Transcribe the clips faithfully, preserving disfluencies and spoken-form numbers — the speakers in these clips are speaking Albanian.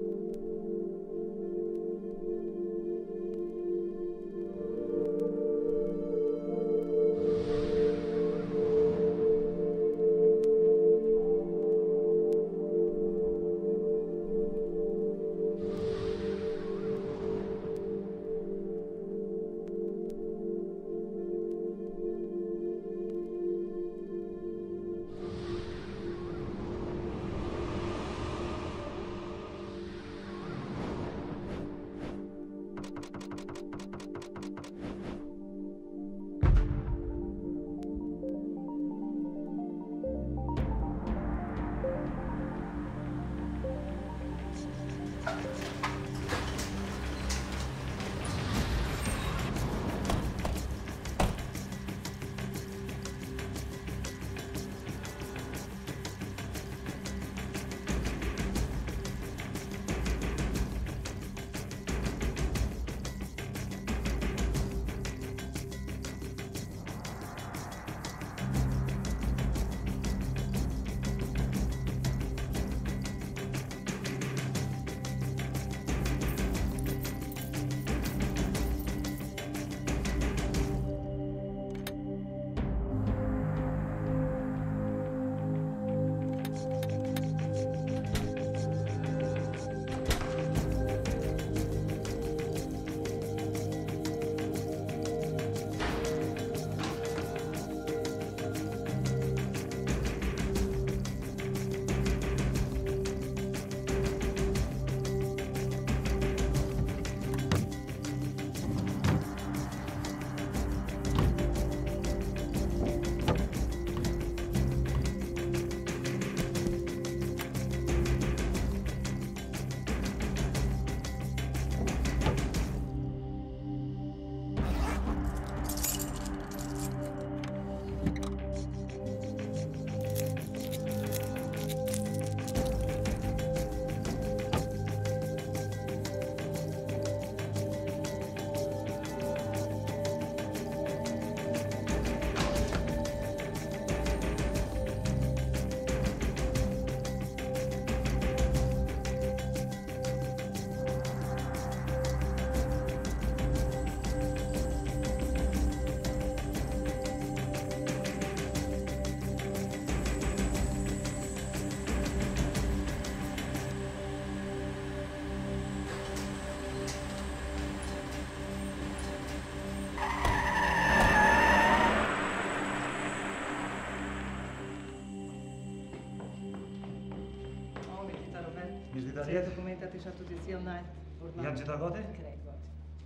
Zie je documentat is dat het heel naar. Jan zit daar goed, hè? Krijg wat.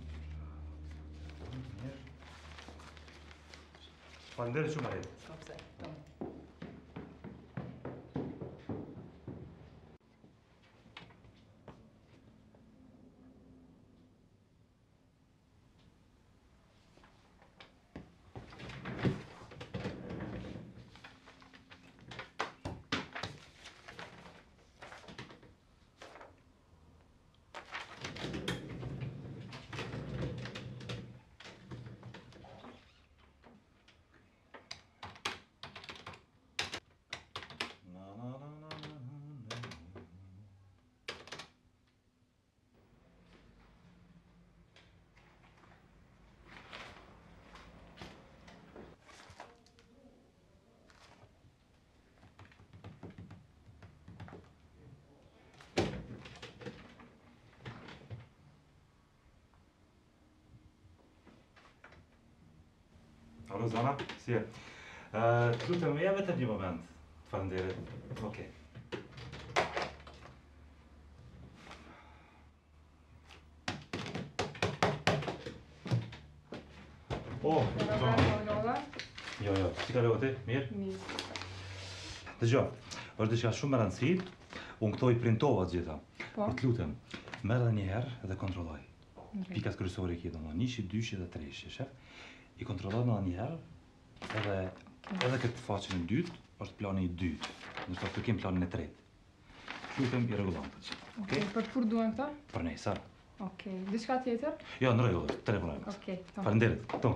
Spandere zo maar even. Opzij, dan. Hallo Sanna, zie je. Uh, het doet er mee met op dit moment van de. Oké. Okay. Oh, Sanna. Ja, ja, zie je dat, hè? Meer? Nee. Dus ja, als je gaat zomaar aan het zien, om te printen wat je dan. Het lutem. Maar dan niet her, dat controle. Picas cursori aqui, dan niet je douche dat treisje, chef. Je controleert dan niet her. Elke foutje duurt, als het plan niet duurt. Dus dat je geen plan niet rijdt. Slutem irregulant. Oké, per pur doente? Per nee, sa. Oké, dus gaat je het er? Ja, een regel, telefoon. Oké, dan. Van dit, dan.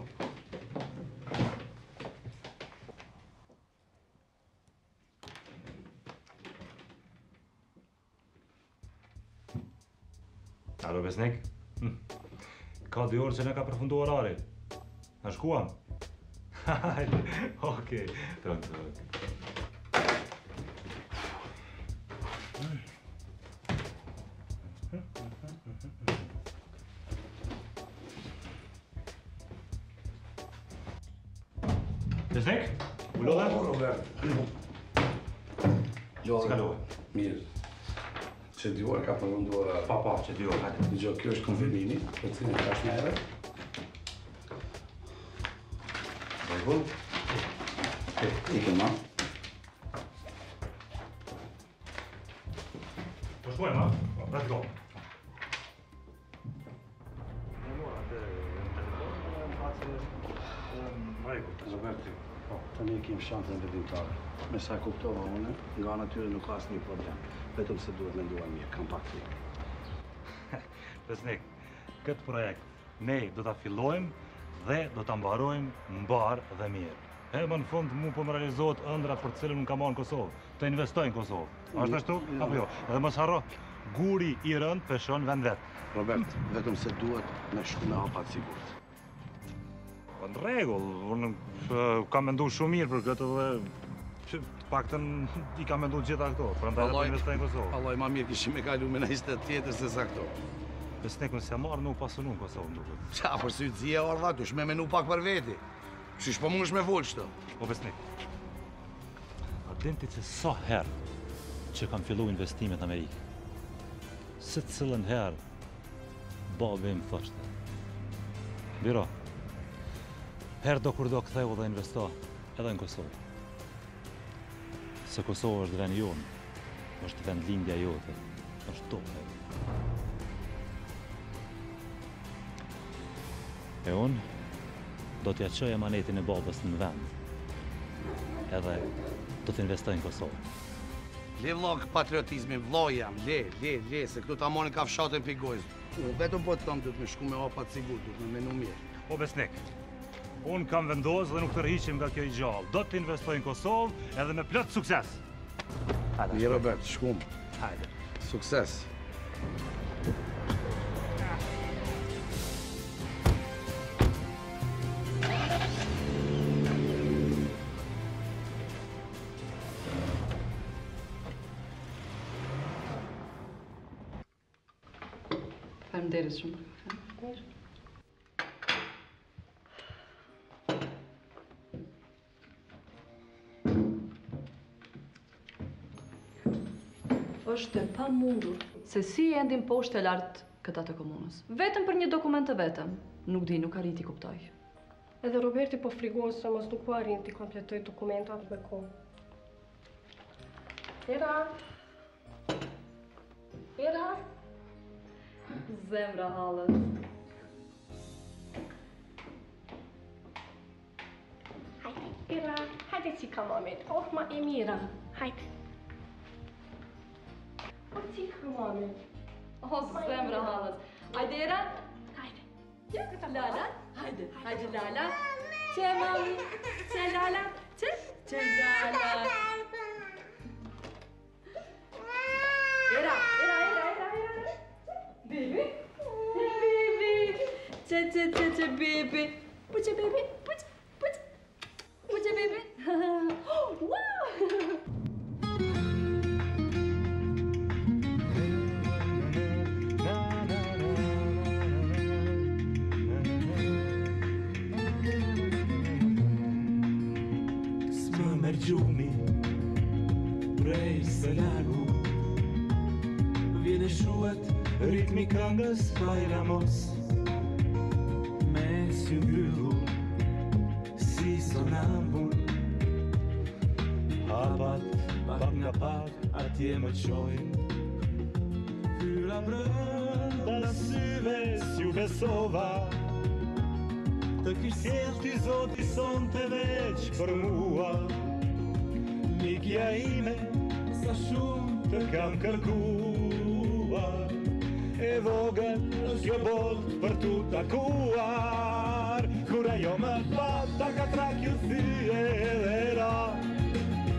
Alo, besnik? Hm. Ka dy orë që ne ka përfundu orari. Na shkuam? Hajde, okej, të të. Besnik? U lodhe? Po, Robert. Si kalove? Mirë. Që dy orë ka përfunduar orari. Pa, pa, që dy orë, hajde. Dgjoj, kjo është konfirmimi, për cilin tash më erë. Vajbull? Ikëm, ma. Po shkojmë, ha? Po, let's go. Roberti, po, tani e kim shantën vendimtare. Me sa kuptova unë, nga ana tyre nuk ka asnjë problem. Vetëm se duhet menduar mirë, kam pak frikë. Besnik, këtë projekt ne do ta fillojmë dhe do ta mbarojmë mbar dhe mirë. E më në fund mu po më realizohet ëndra për cilën unë kam marrë në Kosovë, të investoj në Kosovë. Ashtë ashtu? Apo jo? Edhe mos harro, guri i rënd peshon vend vet. Robert, vetëm se duhet me shku me hapat sigurt. Po në rregull, unë uh, kam menduar shumë mirë për këtë dhe që të paktën i kam menduar gjitha këto, prandaj do të investoj në Kosovë. Alloj, ma mirë kishim me kalu me një shtet tjetër se sa këto. Besnik, unë s'jam marrë nuk pasunu në Kosovë, më duket. Qa, për sy të zje orë dush me menu pak për veti. Qysh po mundesh me volë qëto? Po besnik, a dinti që sa herë që kam fillu investimet në Amerikë, se të cilën herë babi më thoshte. Biro, herë do kur do ktheu dhe investo edhe në Kosovë. Se Kosovë është vend jonë, është vend lindja jote, është tope. E unë do t'ja qoj emanetin e babës në vend, edhe do t'investoj në Kosovë. Le vlog patriotizmin, vloj jam, le, le, le, se këtu ta moni ka fshatën për gojzë. Unë vetëm po të tomë dhëtë me shku me hapat sigur, dhëtë me menu mirë. O besnik, unë kam vendosë dhe nuk të rriqim nga kjo i gjallë. Do t'investoj në Kosovë edhe me plot sukses. Hajde, Mirë, Robert, shkum. hajde. Sukses. Faleminderit shumë. Është e pamundur se si e endin poshtë e lartë këta të komunës. Vetëm për një dokument të vetëm. Nuk di, nuk arriti kuptoj. Edhe Roberti po frigon se mos nuk po arrin t'i kompletoj dokumentat me kohë. Era! Era! Zemra halët. Hajde, Era! Hajde qika mamet. Oh, ma e mira. Hajde. O qika mamet. O, zemra halët. Hajde, Era. Hajde. Ja, këta Lala. Hajde, hajde Lala. Që mami. Që Lala. Që? Që Lala. Era, Era, Era, Era, Era. Baby. Baby. Që, që, që, që, baby. Puqë, baby. Puqë, puqë. Puqë, baby. Wow. Gjumi prej së largu vjen e shuhet ritmi këngës Bajramos me sy mbyllur si sonambul hapat pak nga pak atje më qojnë fyra brënda syve s'ju besova të kishë ti zoti sonte veç për mua Mikja ime, sa shumë të kam kërkuar E vogël është kjo botë për tu takuar Kur ajo më pata ka trak ju thyje edhe ra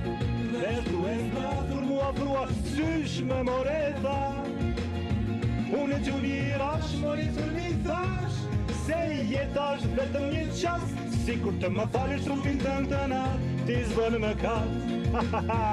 Dhe tu e zbathur mua thua qysh me moretha Unë gjunirash, mori të një thash, se jetash vetëm një qas, si kur të më falish trupin të në të natë, ti zbën më katë. Ha ha ha!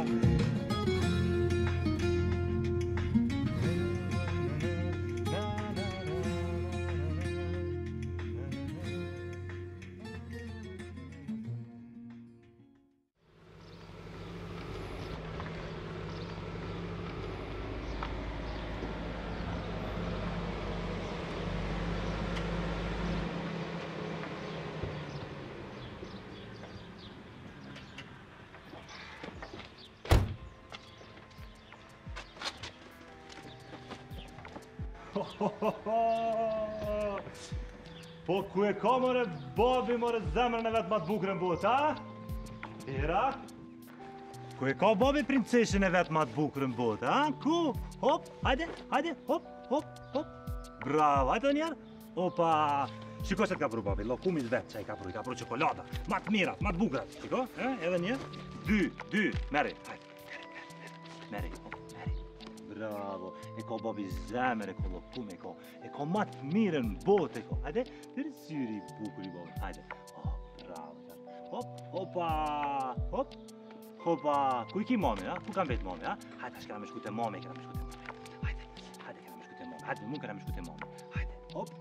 Po ku e ka more babi more zemrën e vetë ma të bukurën botë, ha? Era? Ku e ka babi princeshën e vetë ma të bukurën botë, ha? Ku? Hop, hajde, hajde, hop, hop, hop. Bravo, hajde njerë. Opa. Shiko se t'ka pru babi, lokumit vetë që i ka pru, i ka pru qokolada. Ma të mirat, ma të bukurat. Shiko, eh? Edhe njerë. Dy, dy, meri, hajde. Meri, hop, meri. Bravo, e ka babi zemër, e ka lokum, e ka, e ka ma të mirën botë, e ka. Hajde, dërë syri bukur i babi, hajde. Oh, bravo, hop, hopa, hop, hopa. Ku i ki mami, ha? Ku kam vetë mami, ha? Hajde, ashtë këna me shku te mami, këna me shku te mami. Hajde, hajde, këna me shku te mami, hajde, mund këna me shku te mami. Hajde, hop.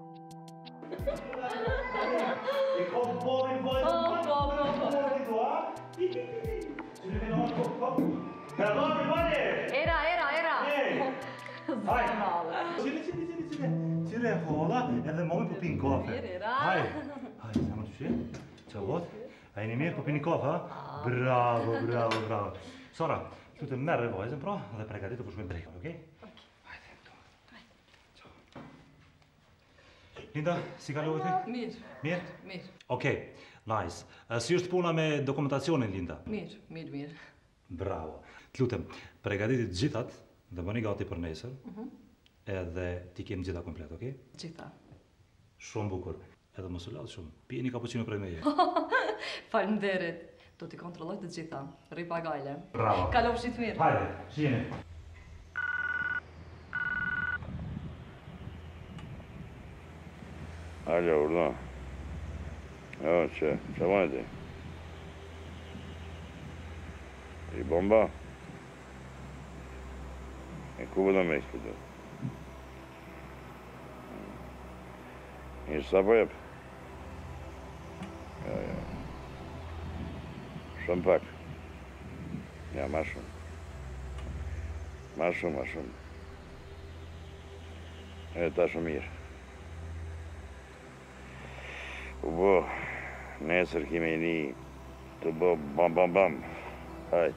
E ka babi, babi, babi, babi, babi, babi, Era, era, era! Hajde! Qire, qire, qire, qire! Qire, hola, edhe mami po pinë kafe. Mirë, era! Hajde! Hajde, sa më të shqe? Qa vot? A jeni mirë po pinë kafe, ha? Bravo, bravo, bravo. Sora, që të merre vajzën pra dhe pregatit të përshme drejka, okej? Hajde, to. Ciao. Linda, si ka lojë ti? Mirë. Mirë? Mirë. Okej, nice. Si është puna me dokumentacionin, Linda? Mirë, mirë, mirë. Bravo. Të lutem, pregaditit gjithat dhe bëni gati për nesër, edhe ti kemë gjitha komplet, okej? Gjitha. Shumë bukur. Edhe mos u ladh shumë. Pijeni kapuçino prej meje. Faleminderit. Do t'i kontrolloj të gjitha. Rri pa gajle. Bravo. Kalofshit mirë. Hajde, shiheni. Alo, urna. Jo, që, që më e ti? I bomba? E ku vëdo me ispëtë? Një sa po jep? Jo, jo. Shumë pak. Ja, ma shumë. Ma shumë, ma shumë. E ta shumë mirë. U bo, nesër kime i një të bo bam bam bam. Hajde.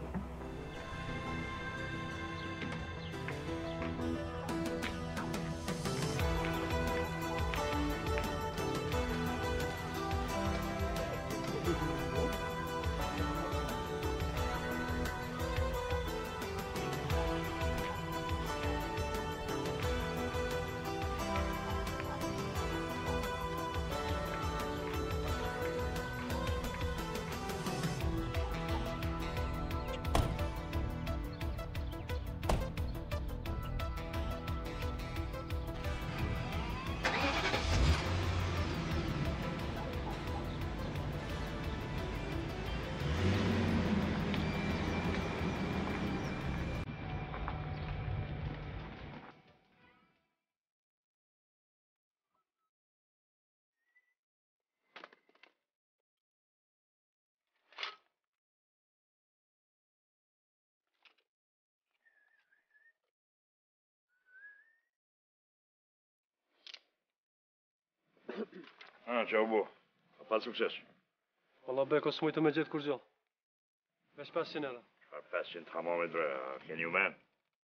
Ah, që u bu? A pa sukses? Valla beko s'mujtë me gjithë kur gjo. Vesh pesëqind euro. Çfarë pesëqind hamam e dre, a keni u men?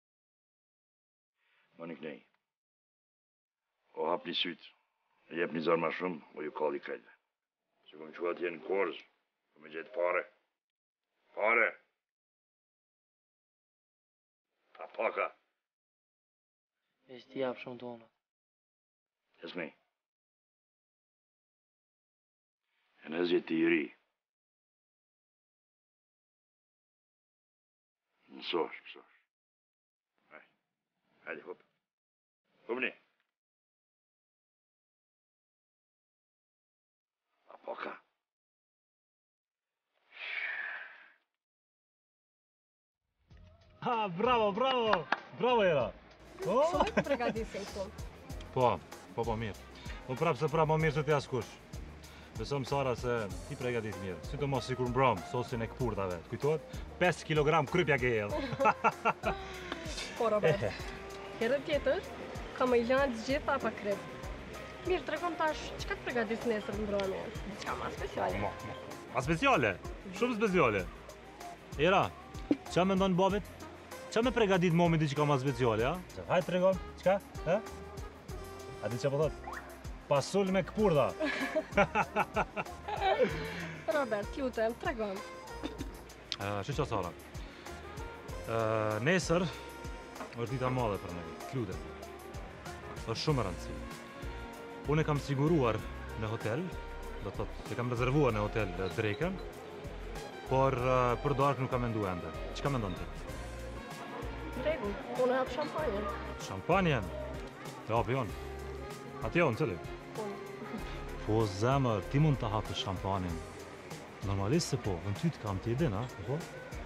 Më një kënej. O hap një sytë, e jep një zarë ma shumë, o ju kalli kajle. Që këmë që atje në korz, këmë gjithë pare. Pare! Pa paka. Vesh ti jap shumë tonë. Esmi. E në zjetë të i ri. Mësosh, mësosh. Hajde, hajde, hop. Kom niet. Apoca. Ah, bravo, bravo! Bravo era! Oh? Shumë të përgatisim këtu. Po, po, po, mirë. Po prapë se prapë më mirë se t'ja s'kush. Besom Sara se ti pregatit mirë. Si të mos sikur mbram sosin e këpurdave. Të kujtohet? pesë kilogram krypja ke hedhë. Po, Robert. Herë tjetër, kam i lanë gjitha pa kryp. Mirë, tregon tash, çka të përgatis nesër mbrëmje? Diçka ma speciale. Mo, mo. A speciale? Shumë speciale. Era, qa me ndonë babit? Qa me pregatit momi diçka ma speciale, a? Hajtë tregon, qka? Ha? A di qa po thot? Pasull me këpurda. Robert, lutem, tregon. Që qa Sara? Uh, nesër është dita madhe për ne, të lutem. është shumë e rëndësi. Unë e kam siguruar në hotel, do të thotë, e kam rezervuar në hotel drekën, por uh, për darkë nuk kam menduar ende. Çka mendon ti? Rregull, unë e hap shampanjen. Shampanjen? Ja, pion. Atë jo, në cili? Po, zemër, ti mund të hapë shampanin. Normalisht se po, në ty të kam ti e din, a? Po?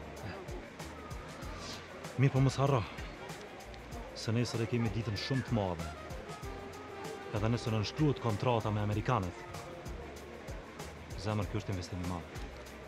Mirë, po mos harro. Se nesër e kemi ditën shumë të madhe. Edhe nëse në nështruhet kontrata me Amerikanët. Zemër, kjo është investim i madh.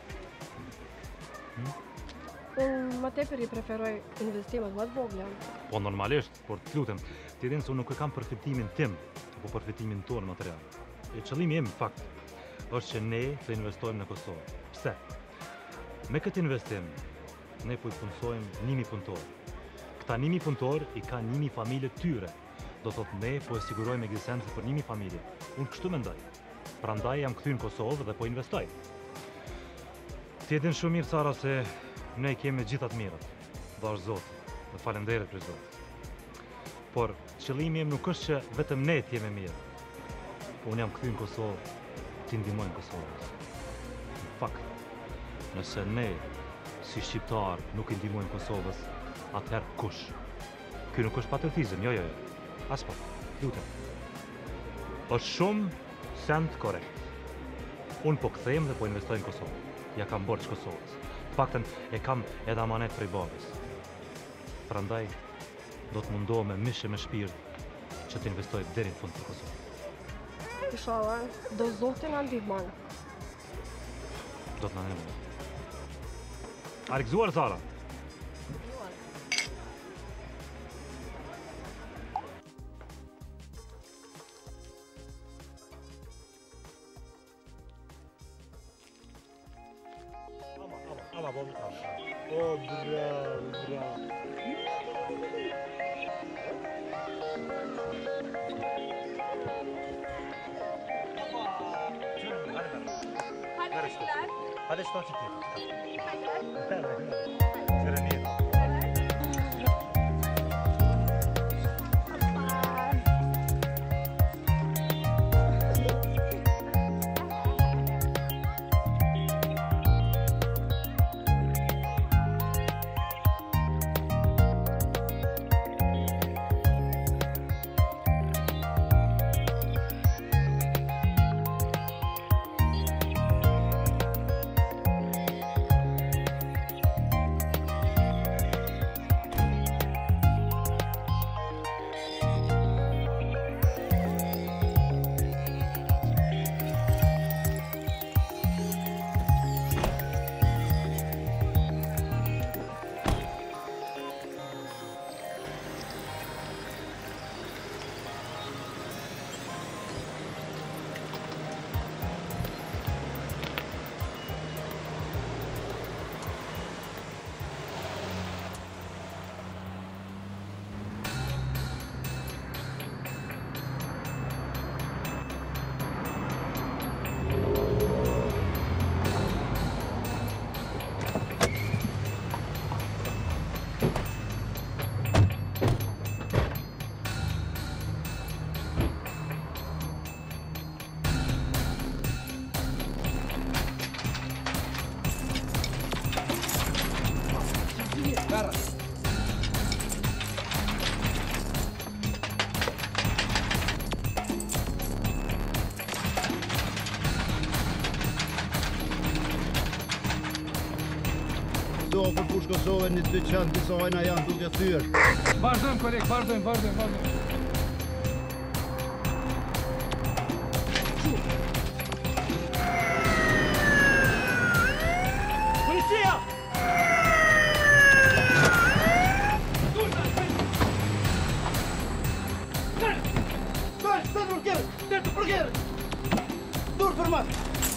Hmm? Unë më tepër i preferoj investimet më të vogla. Po normalisht, por të lutem, ti din se unë nuk e kam përfitimin tim, apo përfitimin tonë material. E qëllimi im, në fakt, është që ne të investojmë në Kosovë. Pse? Me këtë investim, ne po i punësojmë nimi punëtor. Këta nimi punëtor i ka nimi familje tyre. Do thotë ne po e sigurojmë ekzistencën për nimi familje. Unë kështu mendoj. Prandaj jam kthy në Kosovë dhe po investoj. Ti e din shumë mirë, Sara, se ne kemi gjitha të mirët. Dash Zoti, dhe falenderoj për Zot. Por qëllimi im nuk është që vetëm ne të jemi mirë. Po unë jam kthy në Kosovë, ti ndihmojmë Kosovën. Në fakt, nëse ne si shqiptar nuk i ndihmojmë Kosovës, atëherë kush? Ky nuk është patriotizëm, jo, jo, jo. As po, lutem. Është shumë send korrekt. Unë po kthehem dhe po investoj në Kosovë. Ja kam borç Kosovës. Faktën e kam edhe amanet prej babës. Prandaj do të mundohem me mish e me shpirt që të investoj deri në fund për Kosovë. Inshallah, do Zoti na ndihmon. Do të na ndihmon. A rikëzuar, Sara? Ama, ama, ama. Oh, bravo, bravo. Hadi şuradan çıkayım. Hayır. dag për push Kosovën një dy qenë disa ojna janë duke thyrë. Vazhdojmë, koleg, vazhdojmë, vazhdojmë, vazhdojmë. Policia! Stai, stai portiere! Dentro portiere! Dur per me!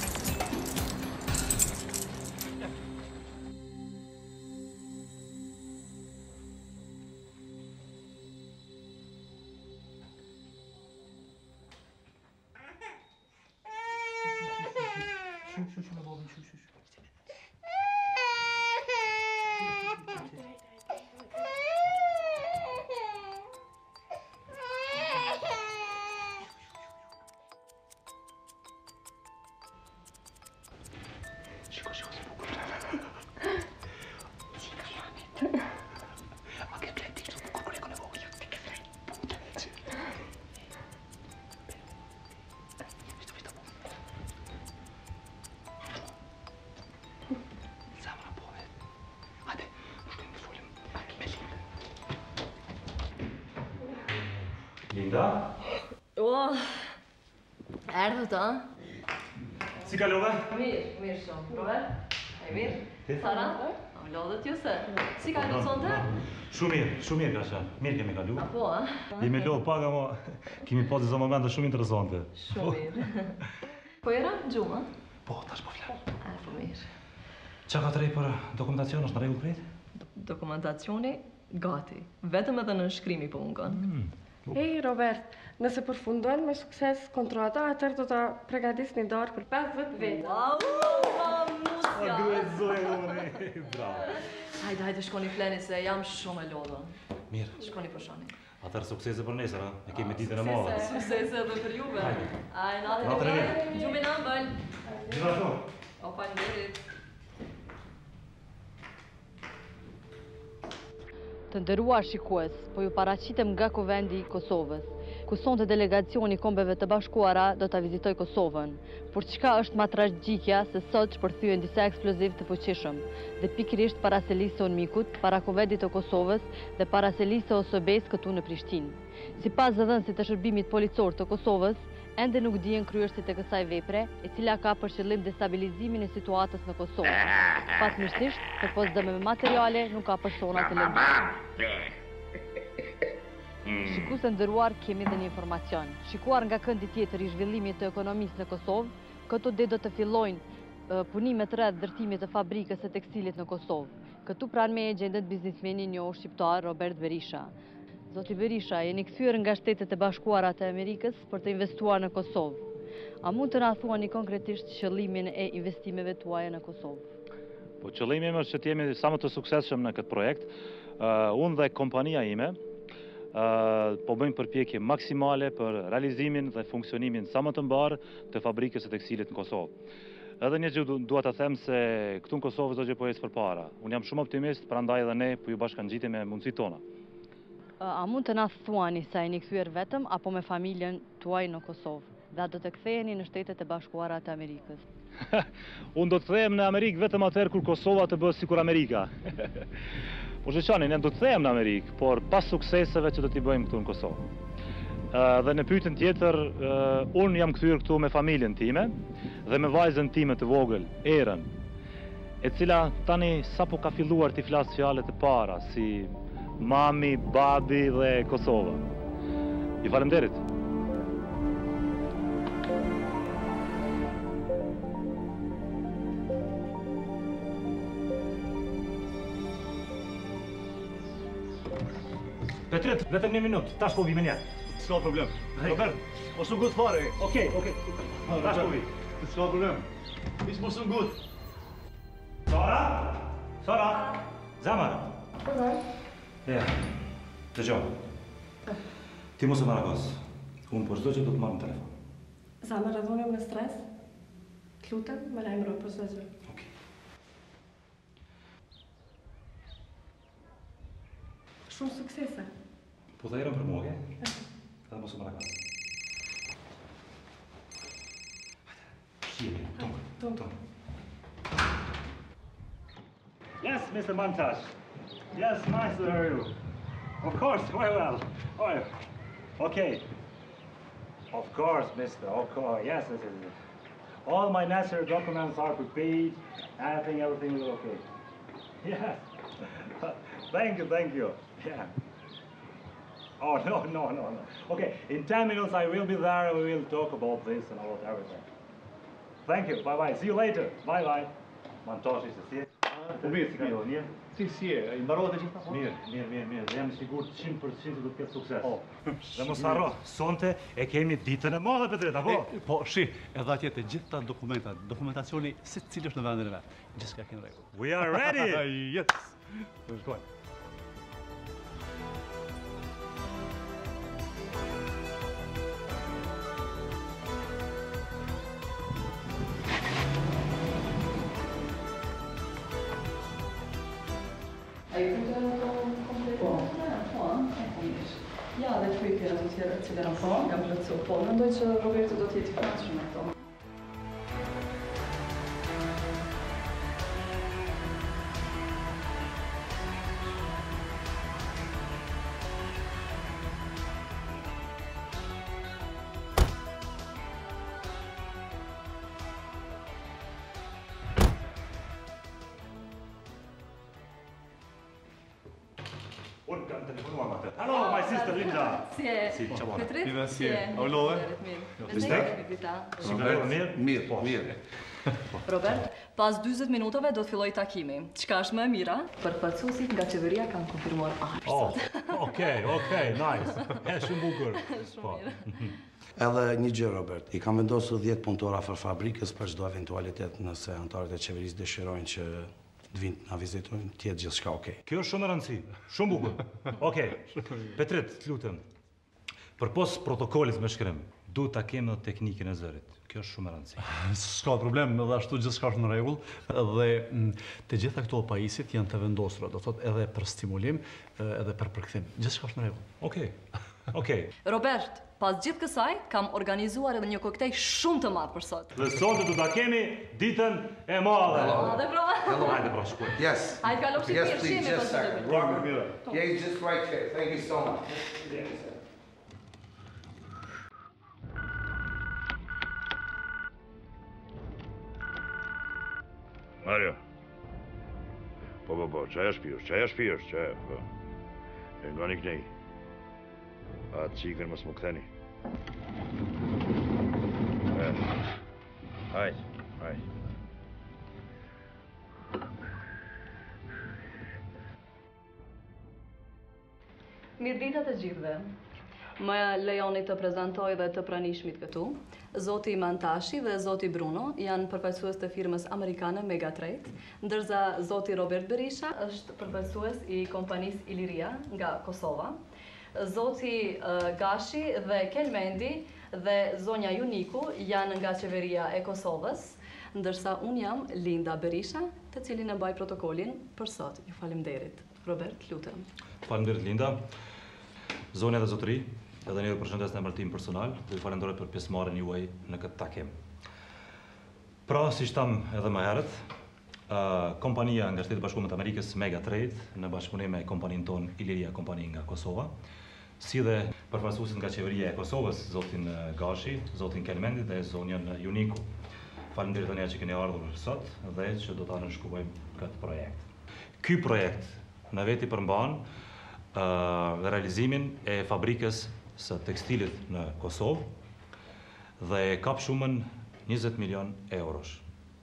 Linda? O, erdhët, a? Si kalove? Mirë, mirë shumë. Robert? E mirë? Ti? Sara? O, lodhët ju se? Si ka lu sonte? Shumë mirë, shumë mirë ka qenë. Mirë kemi kalu. A po, a? Jemi lo pak, ama kemi pas disa momente shumë interesante. Shumë mirë. Po era gjumë, a? Po, tash po flas. A, po mirë. Qa ka të rej për dokumentacion, është në rregull krejt? Dokumentacioni, gati. Vetëm edhe në shkrimi po mungon. Hej, Robert, nëse përfundon me sukses kontrata, atër do të pregadis një dorë për pesëdhjetë vete. Wow, mamusja! Gruezoj, bravo. Hajde, hajde, shkoni fleni se jam shumë e lodhën. Mirë. Shkoni për shani. Atër suksese për nesër, a? E kemi ditën e madhe. Suksese edhe për juve. Ajde, natë Natën e e mirë. mirë. Gjumi në mbëll. Gjithashtu. O, faleminderit. Të nderuar shikues, po ju paraqitem nga kuvendi i Kosovës, ku sonte delegacioni i Kombeve të Bashkuara do ta vizitoj Kosovën. Por çka është më tragjikja se sot shpërthyen disa eksploziv të fuqishëm dhe pikërisht para selisë së mikut, para kuvendit të Kosovës dhe para selisë së O S B-s këtu në Prishtinë. Sipas dhënësit të shërbimit policor të Kosovës, ende nuk dihen kryerësit e kësaj vepre, e cila ka për qëllim destabilizimin e situatës në Kosovë. Fatmirësisht, përpozdëme me materiale nuk ka persona të lëndë. Shikues të nderuar, kemi dhe një informacion. Shikuar nga këndi tjetër i zhvillimit të ekonomisë në Kosovë, këtu dhe do të fillojnë punimet rreth ndërtimit të fabrikës së tekstilit në Kosovë. Këtu pranë me gjendet biznesmeni i njohur shqiptar Robert Berisha. Zoti Berisha, jeni kthyer nga Shtetet e Bashkuara të Amerikës për të investuar në Kosovë. A mund të na thuani konkretisht qëllimin e investimeve tuaja në Kosovë? Po qëllimi im është që të jemi sa më të suksesshëm në këtë projekt. Uh, unë dhe kompania ime uh, po bëjmë përpjekje maksimale për realizimin dhe funksionimin sa më të mbarë të fabrikës së tekstilit në Kosovë. Edhe një gjë dua të them se këtu në Kosovë çdo gjë po ecë përpara. Unë jam shumë optimist, prandaj edhe ne po ju bashkangjitim me mundësitë tona. A mund të na thuani sa jeni kthyer vetëm apo me familjen tuaj në Kosovë? Dhe do të ktheheni në Shtetet e Bashkuara të Amerikës? Unë do të kthehem në Amerikë vetëm atëherë kur Kosova të bëhet sikur Amerika. Po shqani, ne do të kthehem në Amerikë, por pas sukseseve që do t'i bëjmë këtu në Kosovë. Uh, dhe në pyetjen tjetër, uh, unë jam kthyer këtu me familjen time dhe me vajzën time të vogël, Erën, e cila tani sapo ka filluar t'i flas fjalët e para si mami, babi dhe Kosova. Ju faleminderit. Petrit, vetëm një minutë, tash po vi me njerë. S'ka problem. Robert, mos u gut fare. Okej, okej. Tash po vi. S'ka problem. Hiç mos u gut. Sara? Sara? Zamar? Po, Ja, dëgjoj. Ti mos e marrë unë për çdo që do të marrë në telefon. Zamër, edhe unë jam në stres. Të lutem, më lajmëro për çdo gjë. Okej. Shumë suksese. Po të erën për mua, ke? Edhe mos e marrë kos. Hajde, shihemi, tonë, tonë. Yes, Mister Montage. Yes, nice to hear you. Of course, very well. Oh, yeah. Okay. Of course, mister, of course. Yes, yes, yes. All my necessary documents are prepared. I think everything is okay. Yes. Thank you, thank you. Yeah. Oh, no, no, no, no. Okay, in ten minutes I will be there and we will talk about this and about everything. Thank you, bye-bye. See you later. Bye-bye. Montage is the Po mirë, si ka një? Si, si e, i mbarove të gjitha? Mirë, mirë, mirë, mirë. Dhe jam i sigurt cent për cent do të ketë sukses. Dhe mos harro, sonte e kemi ditën e madhe Petrit, apo? Po, shi, edhe atje të gjitha dokumentat, dokumentacioni se cilë është në vendin e vet. Gjithçka kemi rregull. We are ready. Yes. Shkoj. A ju putea kompletuar? Po, e komish. Ja, dhe pyetjet ato tjera që kanë po, kam plotësuar. Po, mendoj që Roberto do të jetë i kënaqur me këto. Unë kam telefonuar me atë. Hello, my sister Linda. Si e? Si, çfarë? Petrit? Mirë, si e? A u love? Mirë. Mirë, Mirë, po, mirë. Robert, pas dyzet minutave do të filloj takimi. Çka është më e mira? Përfaqësuesit nga qeveria kanë konfirmuar ardhmën. Oh, okay, okay, nice. Është shumë bukur. Po. Edhe një gjë, Robert, i kam vendosur dhjetë punëtor afër fabrikës për çdo eventualitet nëse anëtarët e qeverisë dëshirojnë që të vinë na vizitojnë, të jetë gjithçka okay. Kjo është shumë e rëndësishme. Shumë bukur. Okej. Petrit, të lutem. Përpos protokollit me shkrim, duhet ta kemi edhe teknikën e zërit. Kjo është shumë e rëndësishme. S'ka problem, edhe ashtu gjithçka është në rregull, dhe të gjitha këto pajisit janë të vendosura, do thotë edhe për stimulim, edhe për përkthim. Gjithçka është në rregull. Okej. Okej. Robert, pas gjithë kësaj, kam organizuar edhe një koktej shumë të madh për sot. Dhe sot do ta kemi ditën e madhe. Hajde pra. Hajde pra, shkoj. Yes. Hajde kalofshi Yes, mirë, please, shihemi just pas a second. ditës. Yeah, just right here. Thank you so much. Mario. Po, po, po, çaja shpijosh, çaja shpijosh, çaja, po. E nga një kënej. A të cikën mos më këtheni. Hajde, hajde. Mirëdita të gjithëve. Më lejoni të prezantoj dhe të pranishmit këtu. Zoti Mantashi dhe Zoti Bruno janë përfaqësues të firmës amerikane Megatrade, ndërsa Zoti Robert Berisha është përfaqësues i kompanisë Iliria nga Kosova. Zoti uh, Gashi dhe Kelmendi dhe zonja Juniku janë nga qeveria e Kosovës, ndërsa unë jam Linda Berisha, të cilin e mbaj protokollin për sot. Ju faleminderit. Robert, lutem. Faleminderit Linda. Zonja dhe zotëri, edhe ne ju përshëndes në emërtim personal dhe ju falenderoj për pjesëmarrjen juaj në këtë takim. Pra, si tham edhe më herët, uh, kompania nga Shtetet e Bashkuara të Amerikës Megatrade në bashkëpunim me kompaninë tonë Iliria, kompani nga Kosova, si dhe përfaqësuesit nga qeveria e Kosovës, zotin Gashi, zotin Kelmendi dhe zonjën Juniku. Faleminderit tani që keni ardhur sot dhe që do ta nënshkruajmë këtë projekt. Ky projekt në veti përmban uh, realizimin e fabrikës së tekstilit në Kosovë dhe kap shumën njëzet milion eurosh.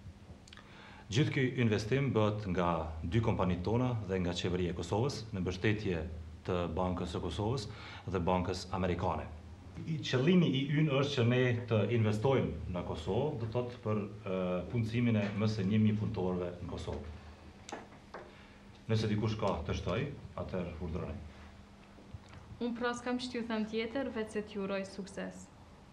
Gjithë ky investim bëhet nga dy kompanitë tona dhe nga qeveria e Kosovës në mbështetje të Bankës së Kosovës dhe Bankës Amerikane. I qëllimi i ynë është që ne të investojmë në Kosovë, do të thotë për uh, punësimin e më së një mijë punëtorëve në Kosovë. Nëse dikush ka të shtoj, atëherë urdhëroj. Unë pra s'kam që t'ju them tjetër, vetë se t'ju uroj sukses.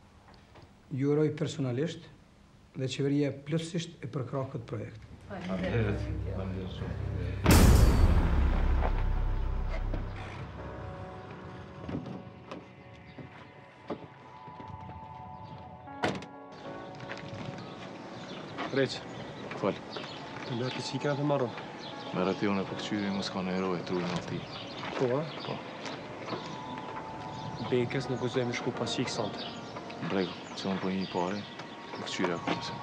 Ju uroj personalisht dhe qeveria plotësisht e përkrah këtë projekt. Faleminderit. Faleminderit shumë. Req. Fal. Të lërë të qikën të marron. Merë ati unë e përkëqyri mu s'ka në eroj, trurin ati. Po, a? Po. Bekës në gëzojmë shku pas qikë sante. Në regu, që unë po një pare, përkëqyri a komisë.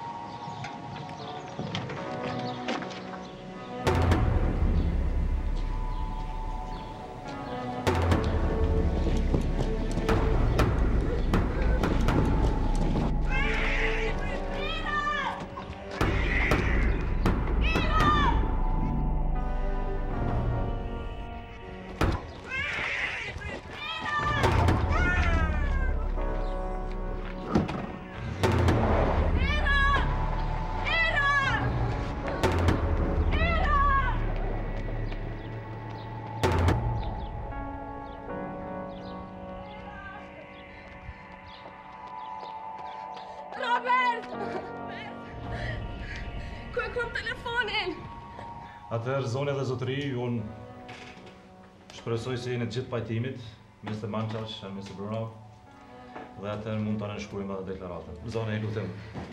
Atëherë, zone dhe zotëri, unë shpresoj se jeni të gjithë pajtimit, mister Manqash, mister Bruno, dhe atëherë mund të nënshkruajmë edhe deklaratën. Zone, e lutem.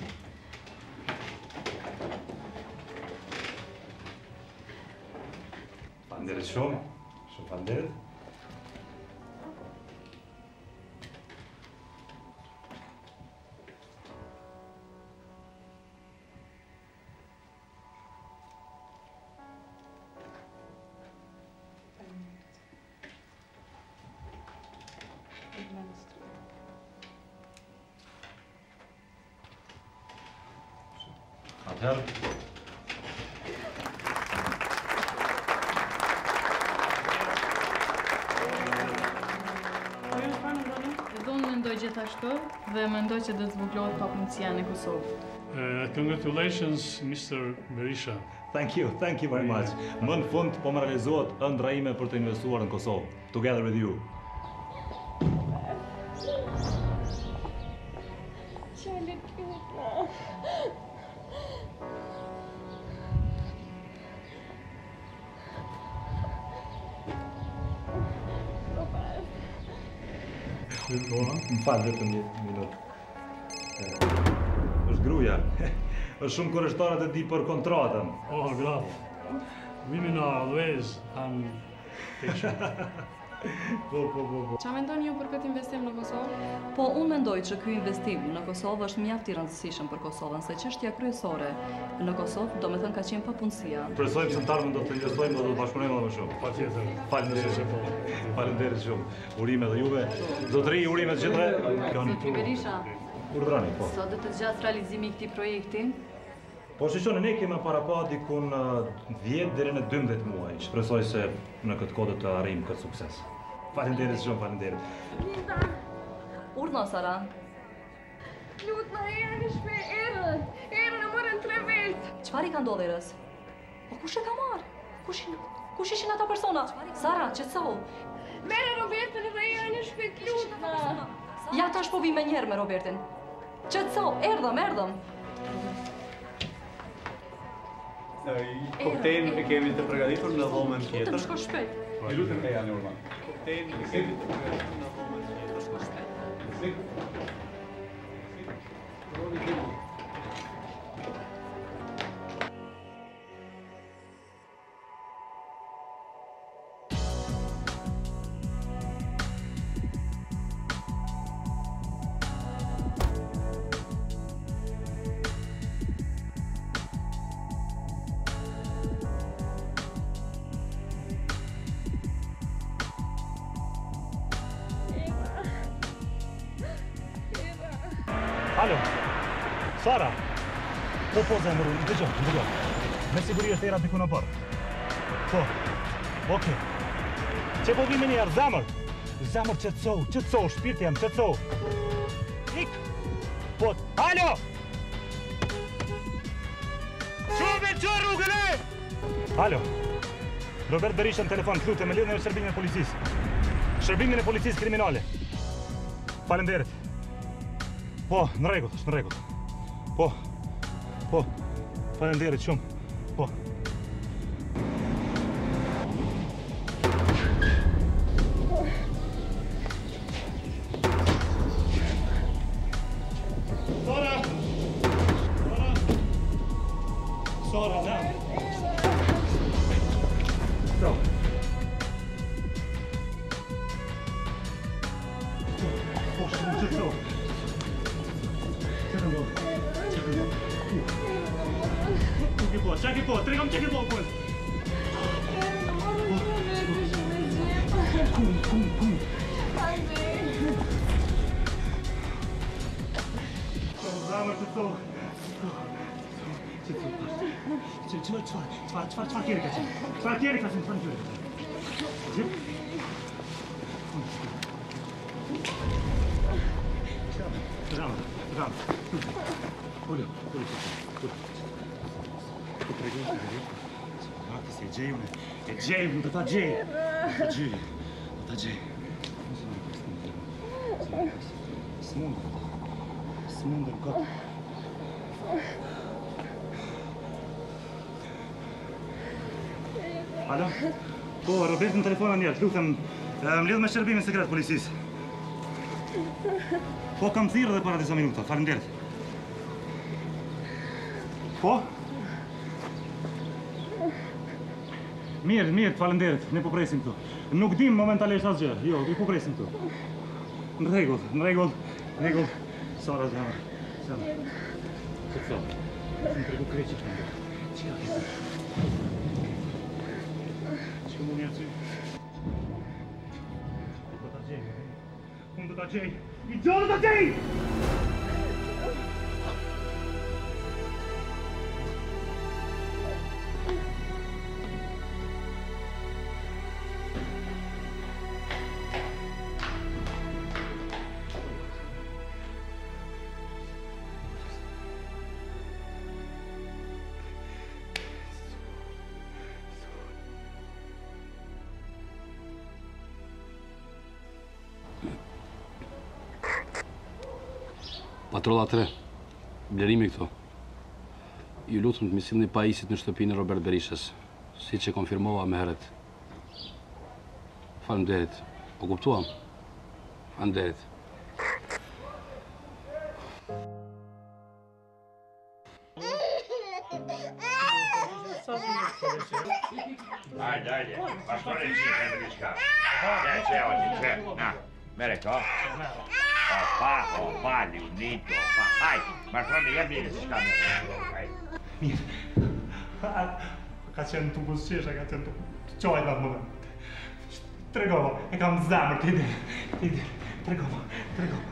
Faleminderit shumë, shumë faleminderit. Atëherë, Zonë mendoj gjithashtu dhe mendoj që do të zbuklohet papunësia në Kosovë. Uh, congratulations, mister Berisha. Thank you, thank you very much. Më në fund po më realizohet ëndra ime për të investuar në Kosovë. Together with you. Qëllit kjutna. Më falë vetëm një minutë. është gruja. është shumë kurështarët e di për kontratën. Oh, grazie. Women are always unpatient. Po, po, po, po. Qa mendoni ju për këtë investim në Kosovë? Po, unë mendoj që ky investim në Kosovë është mjaft i rëndësishëm për Kosovën, se çështja kryesore në Kosovë, do me thënë, ka qenë papunësia. Presojmë se në tarmën do të investojmë dhe do të bashkëpunojmë edhe më shumë. Patjetër. Faleminderit. Faleminderit shumë. Urime dhe juve. Zotëri, urime të gjithëve. Zotri Berisha, Urdhrani, po. sa do të gjatë realizimi i këtij projekti? Po shqyqone, ne kemi para pa dikun dhjetë deri në dymbëdhjetë muaj. Shpresoj se në këtë kohë do të arrijmë këtë sukses. Faleminderit shumë, faleminderit. Linda! Urdhno, Sara. Lutna, erë në shpe, erën! Erën e mërën tre vetë! Çfarë i ka ndodhur erës? Po kush e ka marrë? Kush kush ishin ata persona? Sara, qetësohu. Mere Robertën dhe erën në shpe, lutna! Ja tash po vi me njerë me Robertin. Qetësohu, erdhëm, erdhëm. Koktejl e kemi të përgatitur në dhomën tjetër. Lutem, shko shpejt. Ju lutem e janë urman. Koktejl e kemi të përgatitur në dhomën tjetër. Shko shpejt. Alo, Sara. Po, po, zemër, në të gjohë, në të gjohë. Me siguri është era diku në bërë. Po, oke. Që po vime njerë, zemër? Zemër, qëtësohu, qëtësohu, shpirti jam, qëtësohu. Ik! Po, alo! Qume që rrugën e! Alo, Robert Berisha në telefon, të lutem, me lidhën e shërbimin e policisë. Shërbimin e policisë kriminale. Falenderit. Po, në rregull, është në rregull. Po, po, faleminderit shumë. Po. Sora! Sora! Sora, na! po, qa ke po, tregom që ke po, po. Kum, kum, kum. Zamër të to. Që të pashtë. Që, që, qëfar, qëfar, qëfar, qëfar kjeri ka qenë? Qëfar kjeri ka qenë, qëfar kjeri? Që? Zamër, zamër. Ullo, ullo, ullo. Të tregoj, të tregoj. Gati si e gjej unë, e gjej unë, do ta gjej. Do ta gjej, do ta gjej. S'mundë, s'mundë, këtë. Alo? Po, Robert në telefona njerë, të lutem, më lidh me shërbimin sekret policisë. Po, kam thirrë dhe para disa minuta, faleminderit. Po? Mirë, mirë, faleminderit, ne po presim këtu. Nuk dim momentalisht asgjë, jo, i po presim këtu. Në rregull, në rregull, në rregull. Sara, zemër, zemër. Që të thonë? Më tregu kreqit në ndër. Që ka këtë? Që ka mu njerë që? Unë do t'a gjej, unë do t'a gjej. I gjo do t'a gjej! Patrolla tre, blerimi këto. Ju lutëm të misim një pajisit në shtëpinë e Robert Berishës, si që konfirmova me heret. Faleminderit. O kuptuam? Faleminderit. Hajde, hajde, pastore qike në diçka. Që, që, oqë, që, na, mere këto. Opa, opa, Leonito, opa, hajde, pastore, jep një diçka me të, hajde. Mirë. Ka qenë të busqesha, ka qenë të qojt në moment. Tregova, e kam zemër, ti dhe, ti dhe, tregova, tregova.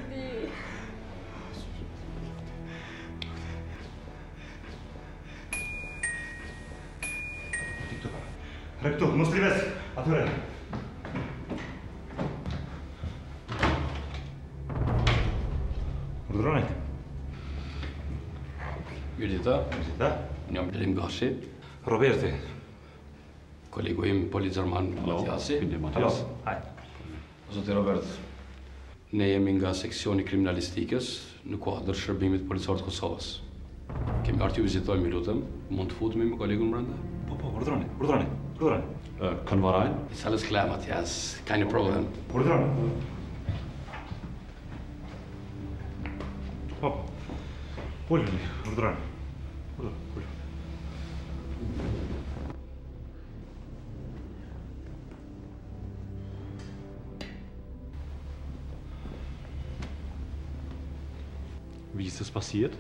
Rektu, mos trives, atyre. Urdhroni. Mirëdita. Mirëdita. Unë jam Blerim Gashi. Roberti. Kolegu im Poli Gjerman Matiasi. Halo, hajde. Zoti Robert, ne jemi nga seksioni kriminalistikës në kuadër shërbimit policor të Kosovës. Kemi artë ju vizitojmë, i lutem, mund të futemi me kolegun brenda? Po, po, urdhroni, urdhroni, urdhroni. Kan varajnë? I salës klar, Matjas, keine problem. Urdhroni. Po, ullëni, urdhroni. Ullë, ullë. Wie ist das passiert?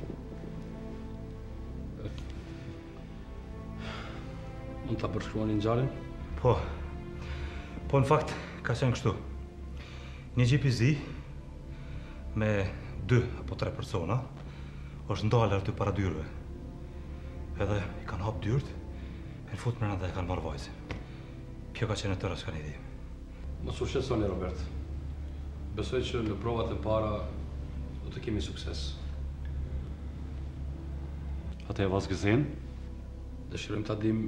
Mund ta përshkruani ngjarjen? Po. Po në fakt ka qenë kështu. Një gjip i zi me dy apo tre persona është ndalër aty para dyrëve. Edhe i kanë hap dyrt, e në fut mrena dhe e kanë marrë vajzën. Kjo ka qenë e tëra s'ka një di. Mos u shqetësoni, Robert. Besoj që në provat e para do të kemi sukses. Hat er was gesehen? Dëshirojmë ta dim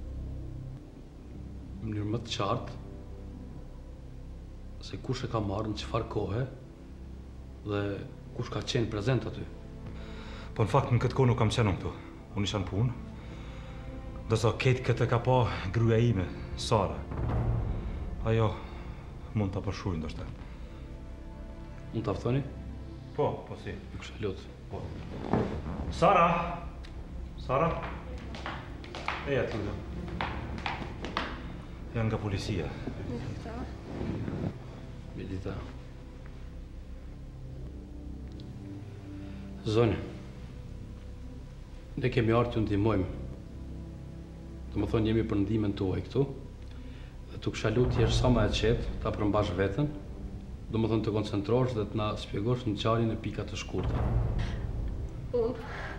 në mënyrë më të qartë se kush e ka marrë në çfarë kohe dhe kush ka qenë prezent aty. Po në fakt në këtë kohë nuk kam qenë unë këtu. Unë isha në punë. Ndërsa ketë këtë ka pa gruaja ime, Sara. Ajo mund ta përshkruaj ndoshta. Mund ta ftoni? Po, po si. Ju kisha lut. Po. Sara! Sara? Eja të lutem. Janë nga policia. Mirëdita. Zonjë. Ne kemi ardhur t'ju ndihmojmë. Do më thonë jemi për ndihmën tuaj këtu. Dhe tu kisha lutë jesh sa më e qetë, ta përmbash veten. Do më thonë të koncentrosh dhe të na shpjegosh në qarjen e pika të shkurta. Unë